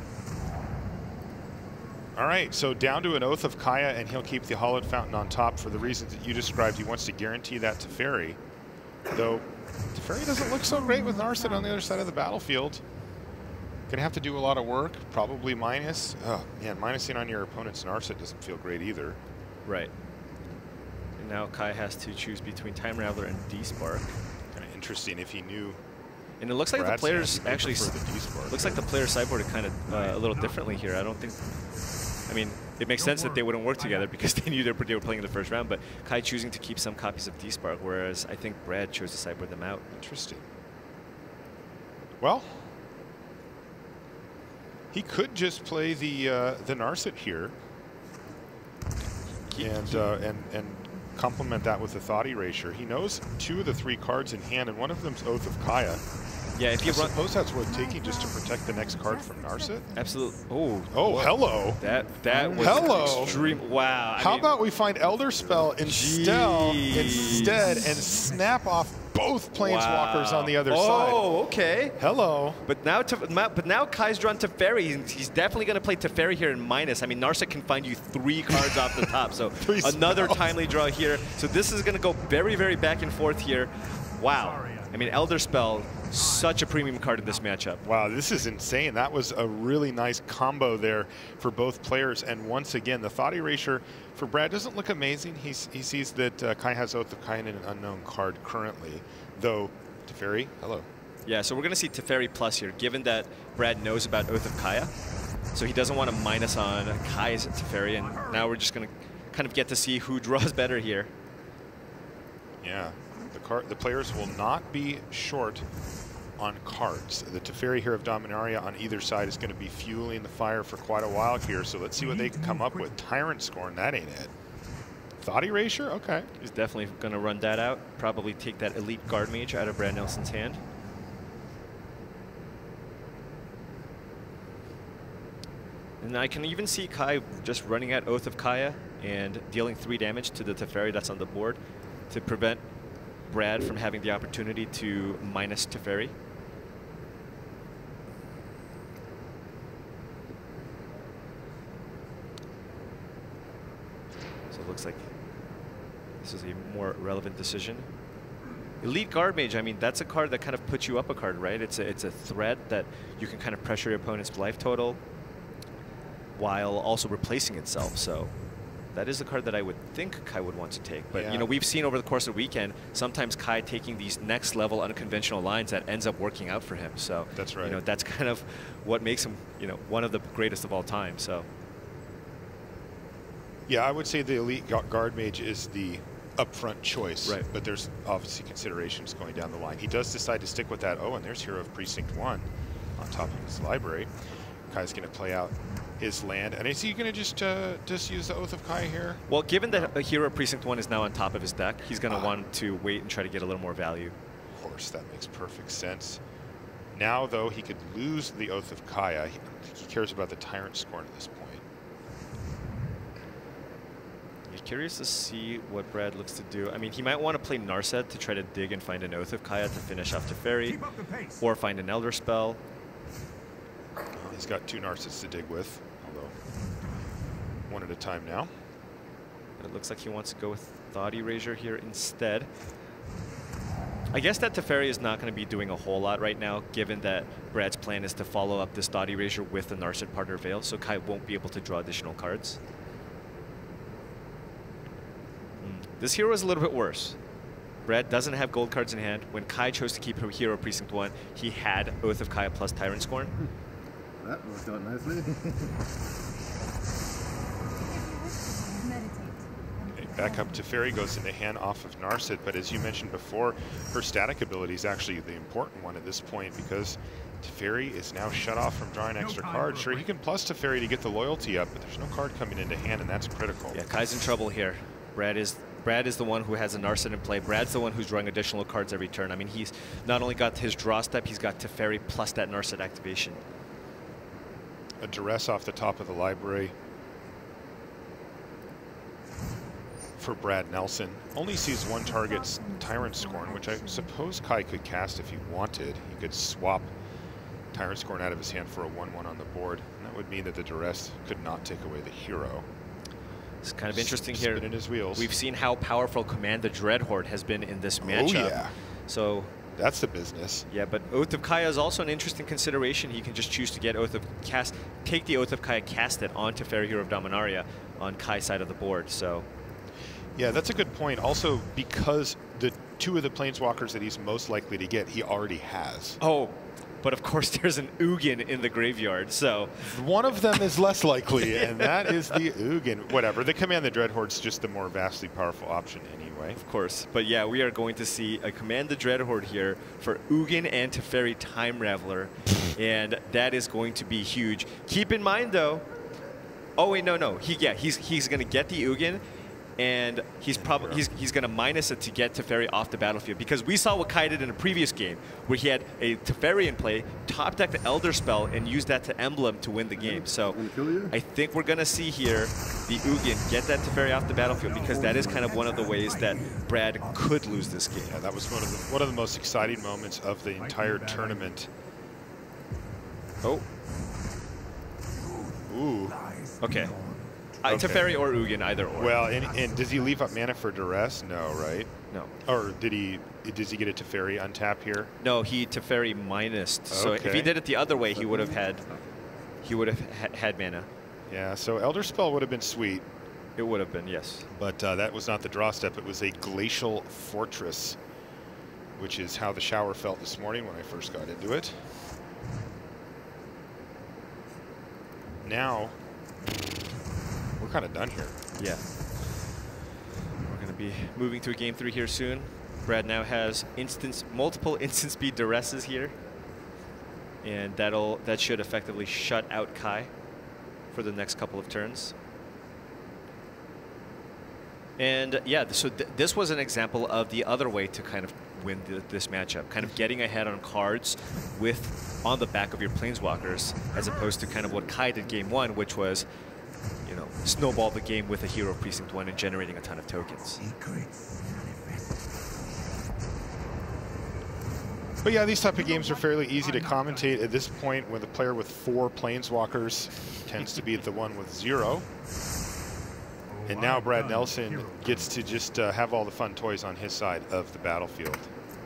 All right, so down to an Oath of Kaya, and he'll keep the Hallowed Fountain on top for the reasons that you described. He wants to guarantee that Teferi, though Teferi doesn't look so great with Narset on the other side of the battlefield. Gonna have to do a lot of work, probably minus. Oh, man, minusing on your opponent's Narset doesn't feel great either. Right. And now Kai has to choose between Time Raveler and D-Spark. Kind of interesting if he knew. And it looks like Brad's the players hand, actually, the looks like the player sideboarded kind of uh, a little differently here. I don't think, I mean, it makes sense that they wouldn't work together because they knew they were, they were playing in the first round, but Kai choosing to keep some copies of D-Spark, whereas I think Brad chose to sideboard them out. Interesting. Well, he could just play the uh, the Narset here keep, and, keep. Uh, and, and complement that with the Thought Erasure. He knows two of the three cards in hand, and one of them's Oath of Kaya. Yeah, if you I run, suppose that's worth taking just to protect the next card from Narset. Absolutely. Oh. Oh, what? hello. That that was hello. extreme. Wow. I How mean, about we find Elder Spell instead, instead and snap off both Planeswalkers wow. on the other oh, side? Oh, okay. Hello. But now, but now Kai's drawn Teferi. He's definitely going to play Teferi here in minus. I mean, Narset can find you three cards off the top, so another spells. timely draw here. So this is going to go very, very back and forth here. Wow. I mean, Elder Spell, such a premium card in this matchup. Wow, this is insane. That was a really nice combo there for both players. And once again, the Thought Erasure for Brad doesn't look amazing. He's, he sees that uh, Kai has Oath of Kaya in an unknown card currently. Though, Teferi, hello. Yeah, so we're going to see Teferi plus here, given that Brad knows about Oath of Kaya. So he doesn't want to minus on Kai's Teferi. And now we're just going to kind of get to see who draws better here. Yeah. The, the players will not be short on cards. The Teferi Hero of Dominaria on either side is going to be fueling the fire for quite a while here, so let's see what they can come up with. Tyrant Scorn, that ain't it. Thought Erasure? Okay. He's definitely going to run that out. Probably take that Elite Guard Mage out of Brad Nelson's hand. And I can even see Kai just running at Oath of Kaya and dealing three damage to the Teferi that's on the board to prevent Brad from having the opportunity to minus Teferi. So it looks like this is a more relevant decision. Elite Guard Mage, I mean, that's a card that kind of puts you up a card, right? It's a, it's a threat that you can kind of pressure your opponent's life total while also replacing itself. So that is a card that I would think Kai would want to take. But, Yeah. you know, we've seen over the course of the weekend, sometimes Kai taking these next level unconventional lines that ends up working out for him. So That's right. You know, that's kind of what makes him, you know, one of the greatest of all time. So Yeah, I would say the Elite Gu- Guard Mage is the upfront choice. Right. But there's obviously considerations going down the line. He does decide to stick with that. Oh, and there's Hero of Precinct one on top of his library. Kai's going to play out his land. And is he going to just uh, just use the Oath of Kai here? well, given that a Hero of Precinct one is now on top of his deck, he's going to Ah. want to wait and try to get a little more value. Of course, that makes perfect sense. Now, though, he could lose the Oath of Kaya. He, he cares about the Tyrant Scorn at this point. You're curious to see what Brad looks to do. I mean, he might want to play Narset to try to dig and find an Oath of Kaya to finish off Teferi, or find an Elder Spell. He's got two Narsets to dig with, although one at a time now. But it looks like he wants to go with Thought Erasure here instead. I guess that Teferi is not going to be doing a whole lot right now, given that Brad's plan is to follow up this Thought Erasure with the Narset Partner Veil, so Kai won't be able to draw additional cards. Hmm. This hero is a little bit worse. Brad doesn't have gold cards in hand. When Kai chose to keep her Hero Precinct one, he had Oath of Kaya plus Tyrant Scorn. That worked out nicely. Back up to Fairy, goes into hand off of Narset, but as you mentioned before, her static ability is actually the important one at this point because Teferi is now shut off from drawing extra cards. Sure, he can plus Teferi to get the loyalty up, but there's no card coming into hand, and that's critical. Yeah, Kai's in trouble here. Brad is Brad is the one who has a Narset in play. Brad's the one who's drawing additional cards every turn. I mean, he's not only got his draw step, he's got Teferi plus that Narset activation. A Duress off the top of the library for Brad Nelson. Only sees one target's Tyrant Scorn, which I suppose Kai could cast if he wanted. He could swap Tyrant Scorn out of his hand for a one one on the board. And that would mean that the Duress could not take away the hero. It's kind of interesting here. Spinning his wheels. We've seen how powerful Command the Dreadhorde has been in this matchup. Oh, yeah. So that's the business. Yeah, but Oath of Kaya is also an interesting consideration. He can just choose to get Oath of cast, take the Oath of Kaya, cast it onto Fairy Hero of Dominaria on Kai's side of the board. So yeah, that's a good point. Also, because the two of the Planeswalkers that he's most likely to get, he already has. Oh, but of course there's an Ugin in the graveyard, so one of them is less likely, and that is the Ugin. Whatever, the Command the Dreadhorde's just the more vastly powerful option anyway. Of course, but yeah, we are going to see a Command the Dreadhorde here for Ugin and Teferi Time Raveler, and that is going to be huge. Keep in mind though, oh wait, no, no, he yeah, he's he's going to get the Ugin. And he's probably he's, he's going to minus it to get Teferi off the battlefield, because we saw what Kai did in a previous game where he had a Teferi in play, top deck the Elder Spell, and used that to emblem to win the game. So I think we're going to see here the Ugin get that Teferi off the battlefield, because that is kind of one of the ways that Brad could lose this game. Yeah, that was one of the one of the most exciting moments of the entire tournament. Oh. Ooh. Okay. Uh, Okay. Teferi or Ugin, either or. Well, and, and does he leave up mana for Duress? No, right? No. Or did he? Does he get a Teferi untap here? No, he Teferi minused. So if Okay. he did it the other way, he would have had he would have ha had mana. Yeah. So Elder Spell would have been sweet. It would have been, yes. But uh, that was not the draw step. It was a Glacial Fortress, which is how the shower felt this morning when I first got into it. Now, we're kind of done here. Yeah. We're going to be moving to a game three here soon. Brad now has instance, multiple instant speed Duresses here. And that'll that should effectively shut out Kai for the next couple of turns. And yeah, so th this was an example of the other way to kind of win the, this matchup, kind of getting ahead on cards with on the back of your Planeswalkers, as opposed to kind of what Kai did game one, which was, you know, snowball the game with a Hero of Precinct one and generating a ton of tokens. But yeah, these type of games are fairly easy to commentate at this point when the player with four planeswalkers tends to be the one with zero. And now Brad Nelson gets to just uh, have all the fun toys on his side of the battlefield.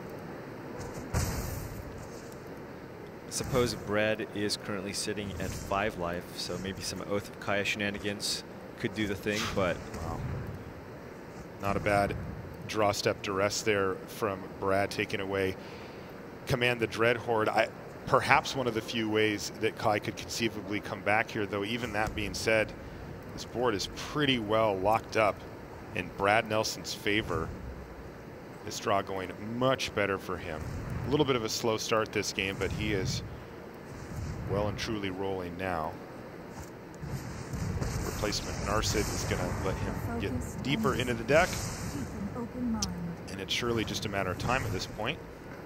I suppose Brad is currently sitting at five life, so maybe some Oath of Kaya shenanigans could do the thing, but wow. Not a bad draw step duress there from Brad, taking away Command the Dreadhorde. I, perhaps one of the few ways that Kai could conceivably come back here, though even that being said, this board is pretty well locked up in Brad Nelson's favor. This draw going much better for him. A little bit of a slow start this game, but he is well and truly rolling now. Replacement Narset is going to let him get deeper into the deck. And it's surely just a matter of time at this point.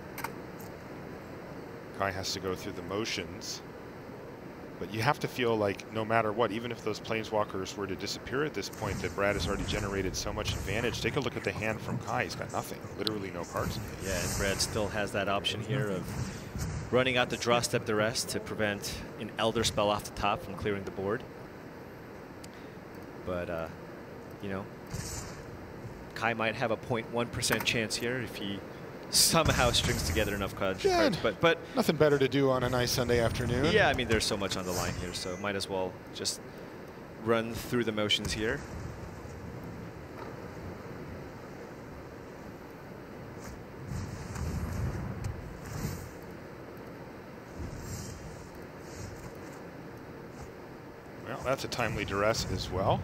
Kai has to go through the motions. But you have to feel like no matter what, even if those planeswalkers were to disappear at this point, that Brad has already generated so much advantage. Take a look at the hand from Kai. He's got nothing, literally no cards. Yeah, and Brad still has that option here of running out the draw step the rest to prevent an Elder Spell off the top from clearing the board. But, uh, you know, Kai might have a zero point one percent chance here if he somehow strings together enough cards. Yeah, but, but nothing better to do on a nice Sunday afternoon. Yeah, I mean, there's so much on the line here, so might as well just run through the motions here. Well, that's a timely duress as well.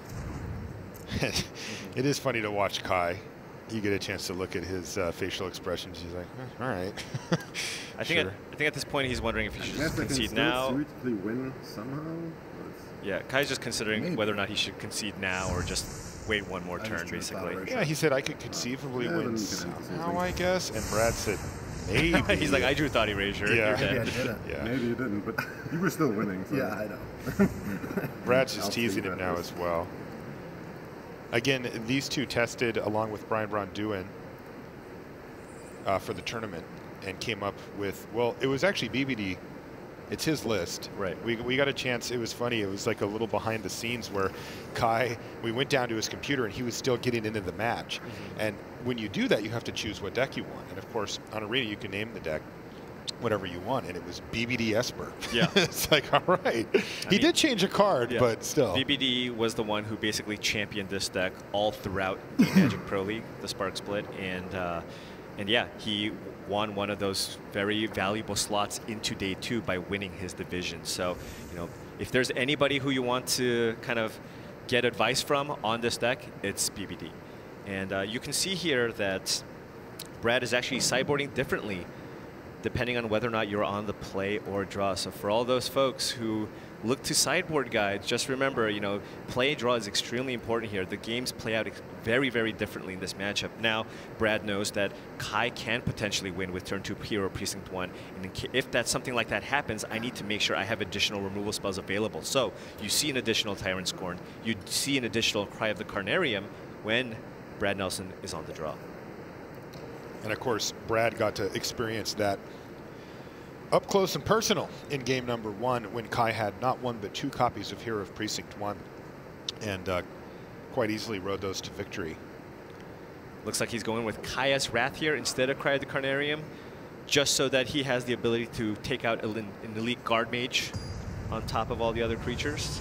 It is funny to watch Kai. You get a chance to look at his uh, facial expressions. He's like, eh, all right. I think sure. at, I think at this point he's wondering if he should just I guess I concede can now. still suitably win somehow. Yeah, Kai's just considering Maybe. whether or not he should concede now or just wait one more I turn, just chose basically. Valor. Yeah, he said I could conceivably Yeah, win then you can somehow, I guess. And Brad said, maybe. He's like, I drew Thought Erasure. Yeah. You're Maybe I dead. did it. Yeah. Maybe you didn't, but you were still winning. So. Yeah, I know. Brad's just I'll teasing see him that now first. as well. Again, these two tested along with Brian Braun-Duin uh, for the tournament and came up with, well, it was actually B B D. It's his list. Right. We, we got a chance. It was funny. It was like a little behind the scenes where Kai, we went down to his computer and he was still getting into the match. Mm-hmm. And when you do that, you have to choose what deck you want. And of course, on Arena, you can name the deck whatever you want. And it was B B D Esper. Yeah. It's like, all right. I he mean, did change a card, yeah. but still. B B D was the one who basically championed this deck all throughout the Magic Pro League, the Spark Split. And, uh, and yeah, he won one of those very valuable slots into day two by winning his division. So, you know, if there's anybody who you want to kind of get advice from on this deck, it's B B D. And uh, you can see here that Brad is actually sideboarding differently depending on whether or not you're on the play or draw. So for all those folks who look to sideboard guides, just remember, you know, play draw is extremely important here. The games play out very, very differently in this matchup. Now, Brad knows that Kai can potentially win with turn two Hero Precinct one. And if that's something like that happens, I need to make sure I have additional removal spells available. So you see an additional Tyrant Scorn. You see an additional Cry of the Carnarium when Brad Nelson is on the draw. And of course, Brad got to experience that up close and personal in game number one when Kai had not one but two copies of Hero of Precinct one and uh, quite easily rode those to victory. Looks like he's going with Kaya's Wrath here instead of Cry of the Carnarium, just so that he has the ability to take out an elite Guard Mage on top of all the other creatures.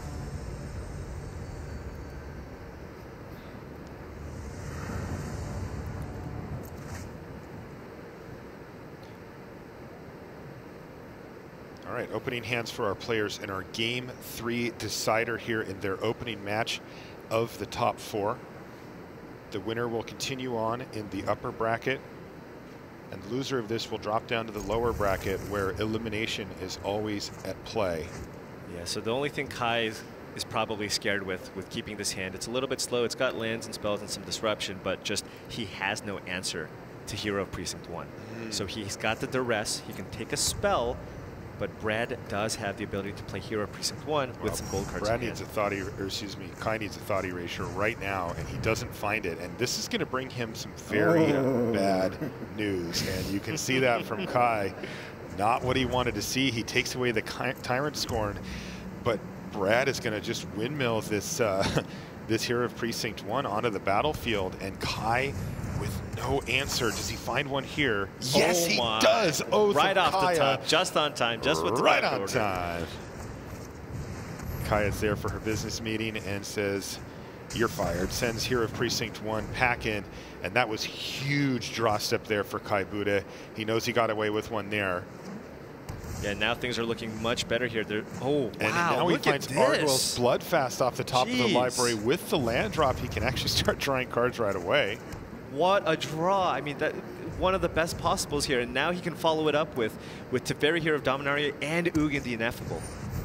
All right, opening hands for our players in our game three decider here in their opening match of the top four. The winner will continue on in the upper bracket, and the loser of this will drop down to the lower bracket where elimination is always at play. Yeah, so the only thing Kai is, is probably scared with, with keeping this hand, it's a little bit slow, it's got lands and spells and some disruption, but just he has no answer to Hero of Precinct one. Mm. So he's got the duress, he can take a spell, but Brad does have the ability to play Hero Precinct one with Well, some gold cards. Brad in needs a hand. thought, er or excuse me, Kai needs a thought erasure right now, and he doesn't find it. And this is going to bring him some very Oh. bad news. And you can see that from Kai. Not what he wanted to see. He takes away the Tyrant Scorn, but Brad is going to just windmill this uh, this Hero of Precinct one onto the battlefield, and Kai with no answer. Does he find one here? Yes, Oh he my. does. Oath Right of off Kaya. the top, just on time, just with the right back on order. time. Kaya's there for her business meeting and says, "You're fired." Sends Hero of Precinct one pack in, and that was huge draw step there for Kai Bude. He knows he got away with one there. Yeah, now things are looking much better here. They're, oh, And wow, now he look at finds Ardwell's this. Bloodfast off the top of the Jeez. library. With the land drop, he can actually start drawing cards right away. What a draw. I mean, that one of the best possibles here. And now he can follow it up with, with Teferi, Hero of Dominaria, and Ugin the Ineffable.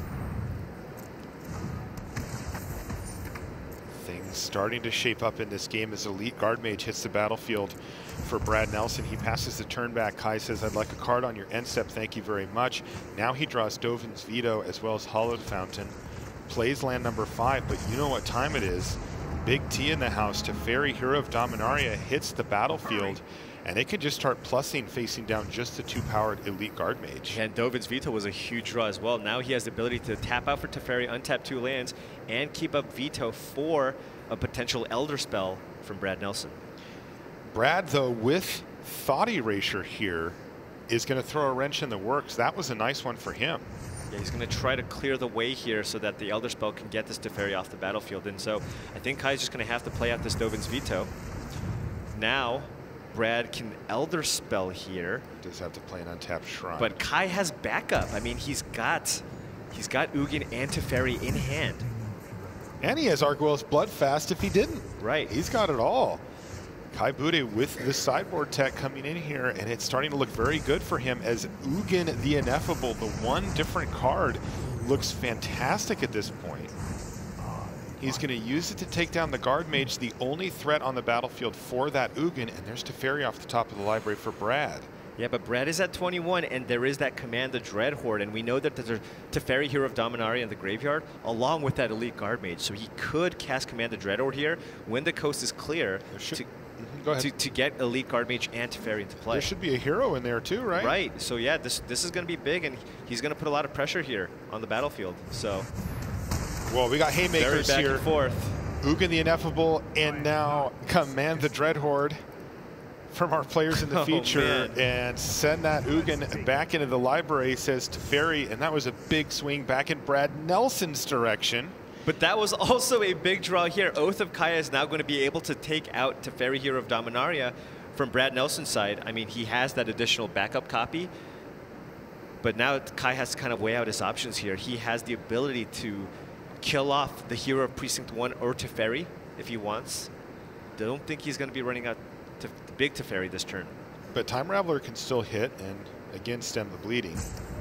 Things starting to shape up in this game as Elite Guard Mage hits the battlefield for Brad Nelson. He passes the turn back. Kai says, "I'd like a card on your end step, thank you very much." Now he draws Dovin's Veto as well as Hollowed Fountain. Plays land number five, but you know what time it is. Big T in the house. Teferi, Hero of Dominaria hits the battlefield, and they could just start plussing facing down just the two-powered Elite Guard Mage. And Dovin's Veto was a huge draw as well. Now he has the ability to tap out for Teferi, untap two lands, and keep up Veto for a potential Elder spell from Brad Nelson. Brad, though, with Thought Erasure here, is going to throw a wrench in the works. That was a nice one for him. Yeah, he's going to try to clear the way here so that the Elder Spell can get this Teferi off the battlefield. And so I think Kai's just going to have to play out this Dovin's Veto. Now, Brad can Elder Spell here. Does have to play an untapped Shrine. But Kai has backup. I mean, he's got he's got Ugin and Teferi in hand. And he has Argwell's Bloodfast if he didn't. Right. He's got it all. Kai Bude with the sideboard tech coming in here, and it's starting to look very good for him as Ugin the Ineffable, the one different card, looks fantastic at this point. He's going to use it to take down the Guard Mage, the only threat on the battlefield for that Ugin, and there's Teferi off the top of the library for Brad. Yeah, but Brad is at twenty-one, and there is that Command the Dreadhorde, and we know that there's a Teferi, Hero of Dominaria in the graveyard, along with that Elite Guard Mage. So he could cast Command the Dreadhorde here when the coast is clear to, Go ahead. to, to get Elite Guard Mage and Teferi into play. There should be a hero in there too, right? Right. So yeah, this this is going to be big, and he's going to put a lot of pressure here on the battlefield. So Well, we got very Haymakers back here. and forth. Ugin the Ineffable, and now Command the Dreadhorde from our players in the Oh, feature, man. and send that Ugin back into the library, says Teferi, and that was a big swing back in Brad Nelson's direction. But that was also a big draw here. Oath of Kaya is now going to be able to take out Teferi, Hero of Dominaria from Brad Nelson's side. I mean, he has that additional backup copy, but now Kai has to kind of weigh out his options here. He has the ability to kill off the Hero of Precinct one or Teferi if he wants. Don't think he's going to be running out to the big Teferi this turn. But Time Raveler can still hit and again stem the bleeding.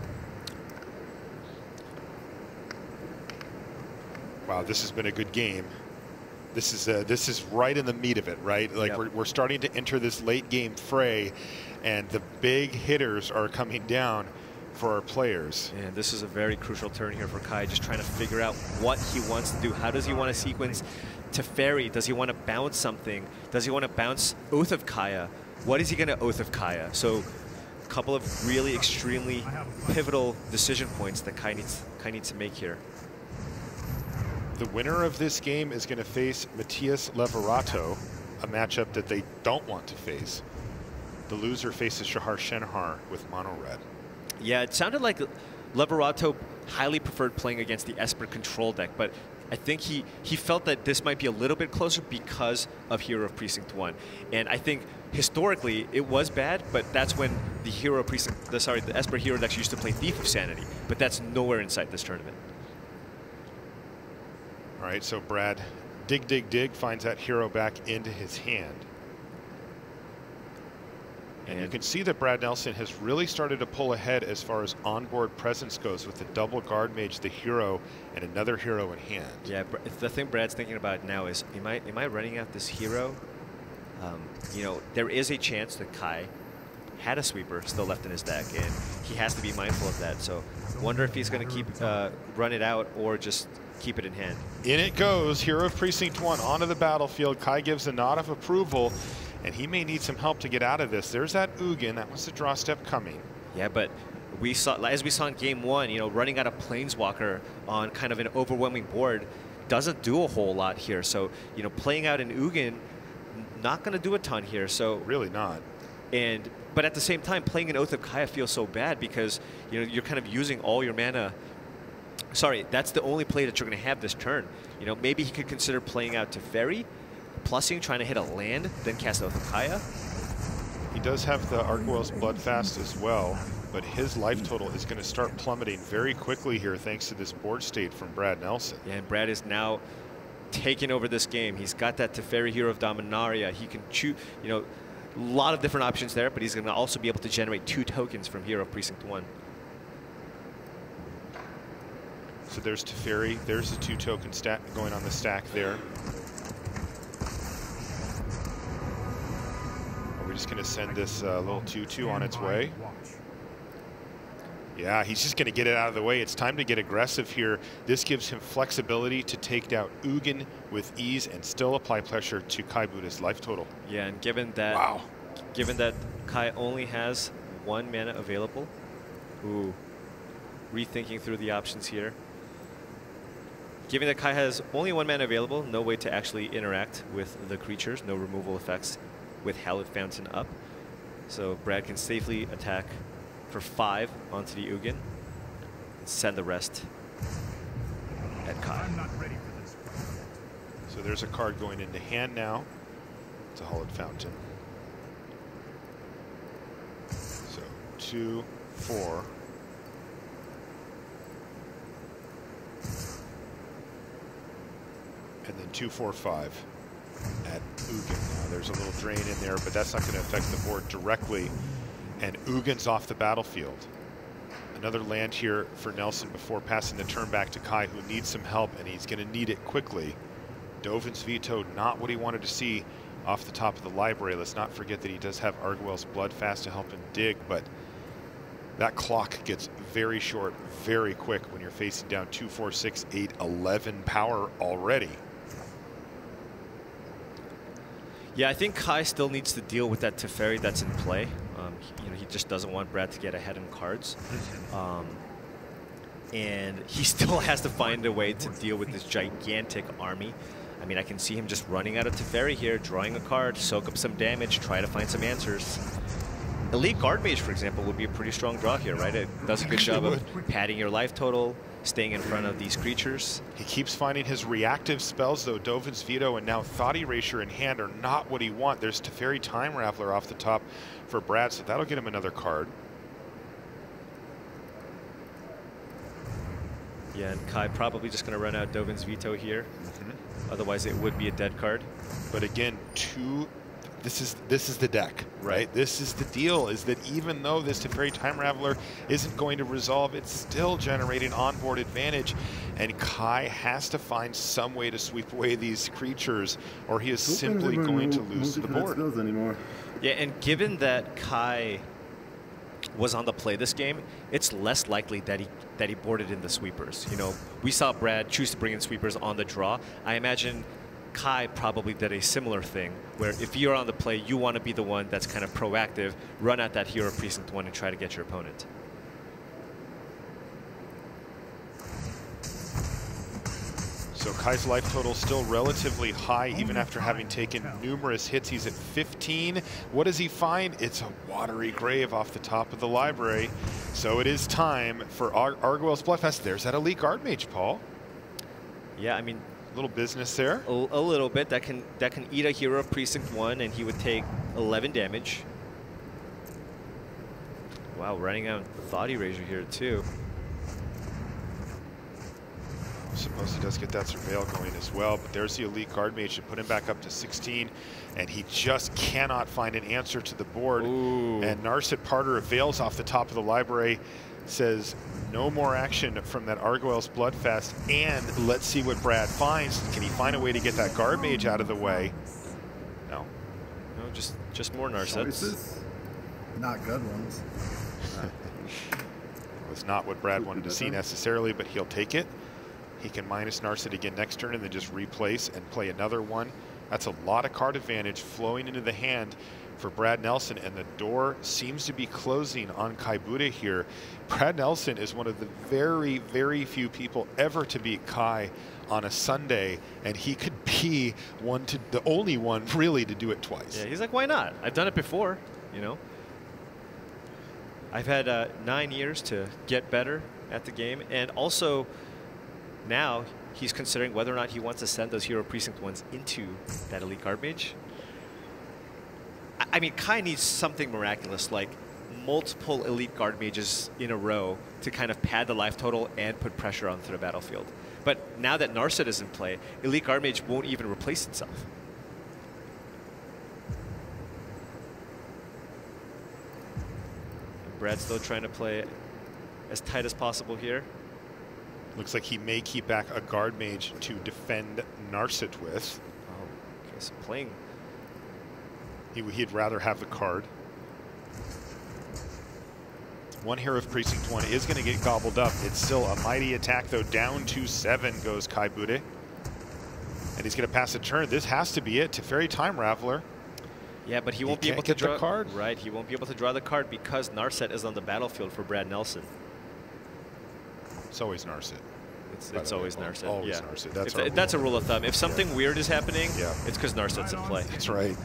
Wow, this has been a good game. This is uh, this is right in the meat of it, right? Like Yep. we're, we're starting to enter this late game fray, and the big hitters are coming down for our players. And this is a very crucial turn here for Kai, just trying to figure out what he wants to do. How does he want to sequence Teferi? Does he want to bounce something? Does he want to bounce Oath of Kaya? What is he going to Oath of Kaya? So a couple of really extremely pivotal decision points that Kai needs, Kai needs to make here. The winner of this game is going to face Matias Leverato, a matchup that they don't want to face. The loser faces Shahar Shenhar with mono red. Yeah, it sounded like Leverato highly preferred playing against the Esper control deck, but I think he, he felt that this might be a little bit closer because of Hero of Precinct one. And I think historically it was bad, but that's when the Hero of Precinct, the, sorry, the Esper Hero decks used to play Thief of Sanity, but that's nowhere inside this tournament. All right, so Brad, dig, dig, dig, finds that hero back into his hand. And you can see that Brad Nelson has really started to pull ahead as far as onboard presence goes with the double guard mage, the hero, and another hero in hand. Yeah, the thing Brad's thinking about now is, am I, am I running out this hero? Um, you know, there is a chance that Kai had a sweeper still left in his deck, and he has to be mindful of that. So wonder if he's going to keep uh, run it out or just keep it in hand. In it goes, Hero of Precinct one onto the battlefield. Kai gives a nod of approval, and he may need some help to get out of this. There's that Ugin. That was the draw step coming. Yeah, but we saw, as we saw in game one, you know, running out of Planeswalker on kind of an overwhelming board doesn't do a whole lot here. So, you know, playing out an Ugin, not going to do a ton here. So really not. And but at the same time, playing an Oath of Kaya feels so bad because, you know, you're kind of using all your mana. Sorry, that's the only play that you're going to have this turn. You know, maybe he could consider playing out Teferi, plussing, trying to hit a land, then cast Oath of Kaya. He does have the Argwell's Bloodfast as well, but his life total is going to start plummeting very quickly here thanks to this board state from Brad Nelson. Yeah, and Brad is now taking over this game. He's got that Teferi, Hero of Dominaria. He can choose, you know, a lot of different options there, but he's going to also be able to generate two tokens from Hero of Precinct one. So there's Teferi. There's the two token stack going on the stack there. We're just going to send this uh, little two two on its way. Yeah, he's just going to get it out of the way. It's time to get aggressive here. This gives him flexibility to take down Ugin with ease and still apply pressure to Kai Budde's life total. Yeah, and given that, wow. given that Kai only has one mana available, ooh, rethinking through the options here. Given that Kai has only one mana available, no way to actually interact with the creatures, no removal effects with Hallowed Fountain up. So Brad can safely attack for five onto the Ugin and send the rest at Kai. So there's a card going into hand now. It's a Hallowed Fountain. So two, four. And then two, four, five at Ugin. Now there's a little drain in there, but that's not going to affect the board directly. And Ugin's off the battlefield. Another land here for Nelson before passing the turn back to Kai, who needs some help, and he's going to need it quickly. Dovin's Veto, not what he wanted to see off the top of the library. Let's not forget that he does have Argwell's Bloodfast to help him dig, but that clock gets very short, very quick when you're facing down two, four, six, eight, eleven power already. Yeah, I think Kai still needs to deal with that Teferi that's in play. Um, he, you know, he just doesn't want Brad to get ahead in cards. Um, and he still has to find a way to deal with this gigantic army. I mean, I can see him just running out of Teferi here, drawing a card, soak up some damage, try to find some answers. Elite Guard Mage, for example, would be a pretty strong draw here, right? It does a good job of padding your life total, staying in front of these creatures. He keeps finding his reactive spells, though. Dovin's Veto and now Thought Erasure in hand are not what he wants. There's Teferi Time Raveler off the top for Brad, so that'll get him another card. Yeah, and Kai probably just going to run out Dovin's Veto here. Mm-hmm. Otherwise, it would be a dead card. But again, two... This is this is the deck, right? This is the deal, is that even though this Teferi Time Raveler isn't going to resolve, it's still generating onboard advantage, and Kai has to find some way to sweep away these creatures, or he is simply going to lose to the board. Anymore. Yeah, and given that Kai was on the play this game, it's less likely that he that he boarded in the sweepers. You know, we saw Brad choose to bring in sweepers on the draw. I imagine Kai probably did a similar thing, where if you're on the play, you want to be the one that's kind of proactive, run out that Hero Precinct one and try to get your opponent. So Kai's life total still relatively high, even after having taken numerous hits. He's at fifteen. What does he find? It's a Watery Grave off the top of the library. So it is time for Ar Argwell's Bloodfast. There's that Elite Guard Mage, Paul. Yeah, I mean, little business there. A, a little bit. That can that can eat a Hero of Precinct one, and he would take eleven damage. Wow, running out Thought Erasure here too. I suppose he does get that Surveil going as well, but there's the Elite Guard Mage to put him back up to sixteen, and he just cannot find an answer to the board. Ooh. And Narset Parter avails off the top of the library, says no more action from that Argwell's Bloodfast, and let's see what Brad finds. Can he find a way to get that Guard Mage out of the way? No. No, just just more Narsets. Not good ones. Was not what Brad wanted to see necessarily, but he'll take it. He can minus Narset again next turn and then just replace and play another one. That's a lot of card advantage flowing into the hand for Brad Nelson, and the door seems to be closing on Kai Budde here. Brad Nelson is one of the very, very few people ever to beat Kai on a Sunday, and he could be one to the only one really to do it twice. Yeah, he's like, why not? I've done it before, you know. I've had uh, nine years to get better at the game, and also now he's considering whether or not he wants to send those Hero Precinct ones into that Elite Guard Mage. I mean, Kai needs something miraculous, like multiple Elite Guard Mages in a row to kind of pad the life total and put pressure onto the battlefield. But now that Narset is in play, Elite Guard Mage won't even replace itself. And Brad's still trying to play as tight as possible here. Looks like he may keep back a Guard Mage to defend Narset with. Oh, okay, so playing. He, he'd rather have the card. One Hero of Precinct one is going to get gobbled up. It's still a mighty attack, though. Down to seven goes Kai Budde. And he's going to pass a turn. This has to be it. Teferi Time Raveler. Yeah, but he won't he be able to get draw the card. Right, he won't be able to draw the card because Narset is on the battlefield for Brad Nelson. It's always Narset. It's, it's always Narset. Always yeah. Narset. That's, if, that's a rule of thumb. If something yeah. weird is happening, yeah. it's because Narset's in play. That's right.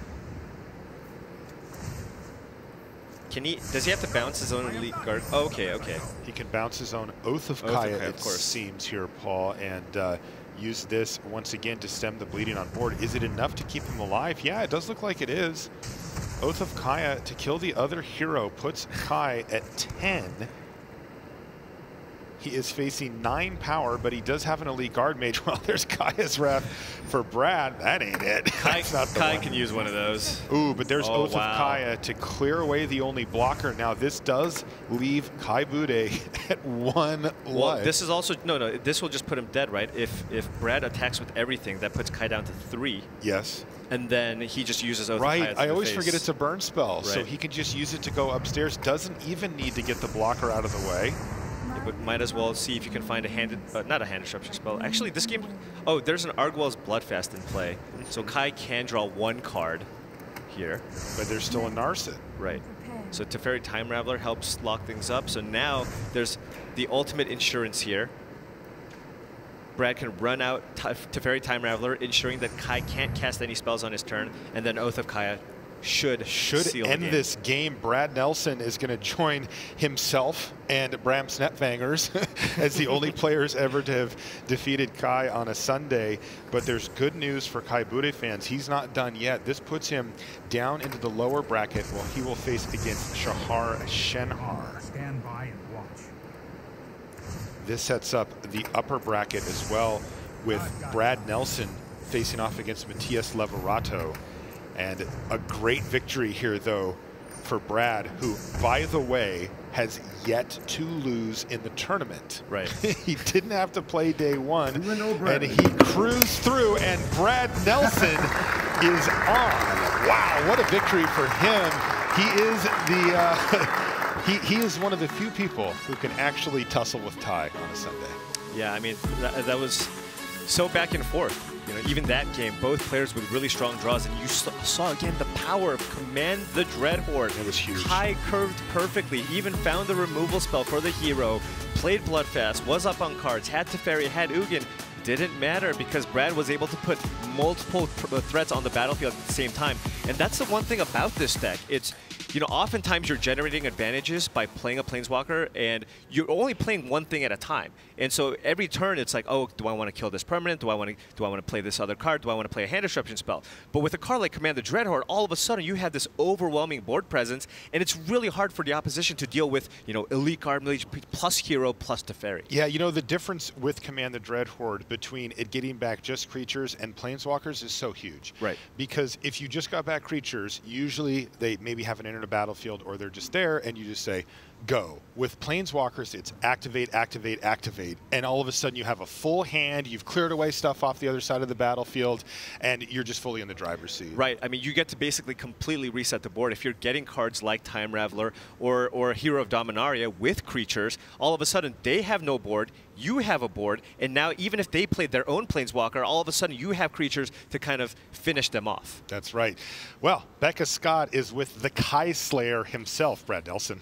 Can he? Does he have to bounce his own Elite Guard? Oh, okay, okay. He can bounce his own Oath of Oath Kaya, of Kaya, it of course. seems here, Paul, and uh, use this once again to stem the bleeding on board. Is it enough to keep him alive? Yeah, it does look like it is. Oath of Kaya to kill the other hero puts Kai at ten. He is facing nine power, but he does have an Elite Guard Mage. Well, there's Kaya's Wrath for Brad. That ain't it. Kai, not the Kai one. can use one of those. Ooh, but there's oh, Oath wow. of Kaya to clear away the only blocker. Now, this does leave Kai Budde at one Well, life. this is also, no, no, this will just put him dead, right? If if Brad attacks with everything, that puts Kai down to three. Yes. And then he just uses Oath of Right, Kaya to I the always face. forget it's a burn spell, Right. so he can just use it to go upstairs. Doesn't even need to get the blocker out of the way. Yeah, but might as well see if you can find a hand, uh, not a hand disruption spell. Actually, this game, oh, there's an Argwell's Bloodfast in play. So Kai can draw one card here. But there's still a Narset. Right. So Teferi Time Raveler helps lock things up. So now there's the ultimate insurance here. Brad can run out Teferi Time Raveler, ensuring that Kai can't cast any spells on his turn, and then Oath of Kaya should Should seal end the game. this game. Brad Nelson is going to join himself and Bram Snetfangers as the only players ever to have defeated Kai on a Sunday. But there's good news for Kai Budde fans. He's not done yet. This puts him down into the lower bracket while he will face against Shahar Shenhar. Stand by and watch. This sets up the upper bracket as well, with Brad Nelson facing off against Matias Leverato. And a great victory here, though, for Brad, who, by the way, has yet to lose in the tournament. Right. He didn't have to play day one, and he cruised through, and Brad Nelson is on. Wow, what a victory for him. He is the uh, he, he is one of the few people who can actually tussle with Ty on a Sunday. Yeah, I mean, that, that was so back and forth. You know, even that game, both players with really strong draws, and you saw, saw again the power of Command the Dreadhorde. It was huge. Kai curved perfectly, even found the removal spell for the hero, played Bloodfast, was up on cards, had Teferi, had Ugin. Didn't matter because Brad was able to put multiple threats on the battlefield at the same time. And that's the one thing about this deck. It's, you know, oftentimes you're generating advantages by playing a Planeswalker, and you're only playing one thing at a time. And so every turn, it's like, oh, do I want to kill this permanent? Do I want to do I want to play this other card? Do I want to play a hand disruption spell? But with a card like Command the Dreadhorde, all of a sudden you have this overwhelming board presence, and it's really hard for the opposition to deal with, you know, Elite Guard Mage plus Hero plus Teferi. Yeah, you know, the difference with Command the Dreadhorde between it getting back just creatures and Planeswalkers is so huge. Right. Because if you just got back creatures, usually they maybe haven't entered a battlefield or they're just there, and you just say, go. With Planeswalkers, it's activate, activate, activate, and all of a sudden you have a full hand, you've cleared away stuff off the other side of the battlefield, and you're just fully in the driver's seat. Right. I mean, you get to basically completely reset the board. If you're getting cards like Time Raveler or, or Hero of Dominaria with creatures, all of a sudden they have no board, you have a board, and now even if they played their own Planeswalker, all of a sudden you have creatures to kind of finish them off. That's right. Well, Becca Scott is with the Kai Slayer himself, Brad Nelson.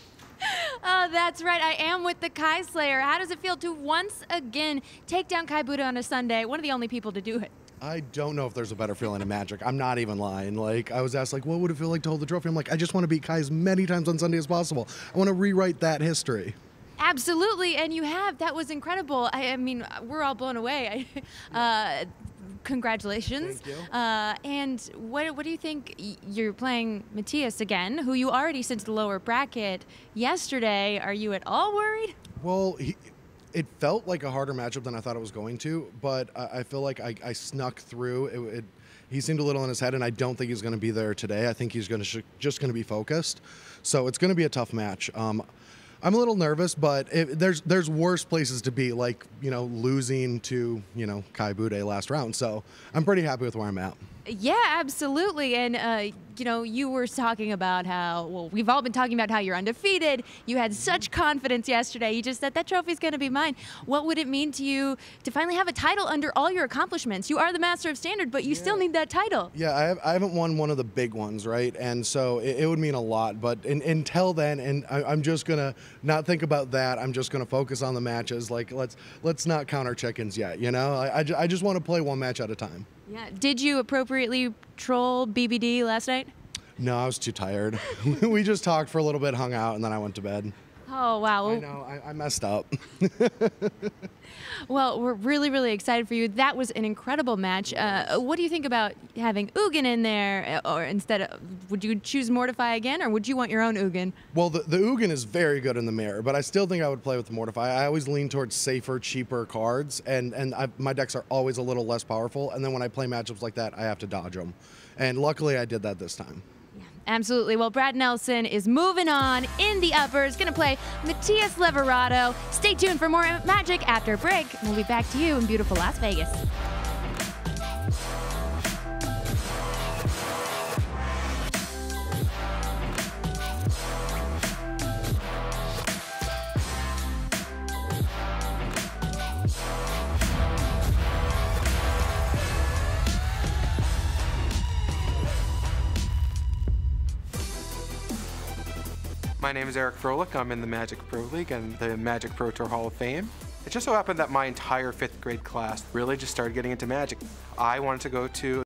Oh, that's right. I am with the Kai Slayer. How does it feel to once again take down Kai Budde on a Sunday? One of the only people to do it. I don't know if there's a better feeling in Magic. I'm not even lying. Like, I was asked, like, what would it feel like to hold the trophy? I'm like, I just want to beat Kai as many times on Sunday as possible. I want to rewrite that history. Absolutely, and you have. That was incredible. I, I mean, we're all blown away. uh, congratulations. Thank you. Uh, and what, what do you think? You're playing Matthias again, who you already sent to the lower bracket yesterday. Are you at all worried? Well, he, it felt like a harder matchup than I thought it was going to, but I, I feel like I, I snuck through. It, it, he seemed a little in his head, and I don't think he's going to be there today. I think he's going to just going to be focused. So it's going to be a tough match. Um, I'm a little nervous, but it, there's there's worse places to be, like, you know, losing to, you know, Kai Budde last round. So I'm pretty happy with where I'm at. Yeah, absolutely. And, uh, you know, you were talking about how, well, we've all been talking about how you're undefeated. You had such confidence yesterday. You just said that trophy's going to be mine. What would it mean to you to finally have a title under all your accomplishments? You are the Master of Standard, but you yeah. still need that title. Yeah, I, have, I haven't won one of the big ones, right? And so it, it would mean a lot. But in, until then, and I, I'm just going to not think about that. I'm just going to focus on the matches. Like, let's let's not count our chickens yet, you know? I, I, I just want to play one match at a time. Yeah. Did you appropriately troll B B D last night? No, I was too tired. We just talked for a little bit, hung out, and then I went to bed. Oh, wow. I know, I, I messed up. Well, we're really, really excited for you. That was an incredible match. Uh, what do you think about having Ugin in there? Or instead of, would you choose Mortify again, or would you want your own Ugin? Well, the, the Ugin is very good in the mirror, but I still think I would play with the Mortify. I always lean towards safer, cheaper cards, and, and I, my decks are always a little less powerful, and then when I play matchups like that, I have to dodge them. And luckily, I did that this time. Absolutely. Well, Brad Nelson is moving on in the uppers, going to play Matthias Leverato. Stay tuned for more Magic after a break. We'll be back to you in beautiful Las Vegas. My name is Eric Froelich. I'm in the Magic Pro League and the Magic Pro Tour Hall of Fame. It just so happened that my entire fifth grade class really just started getting into Magic. I wanted to go to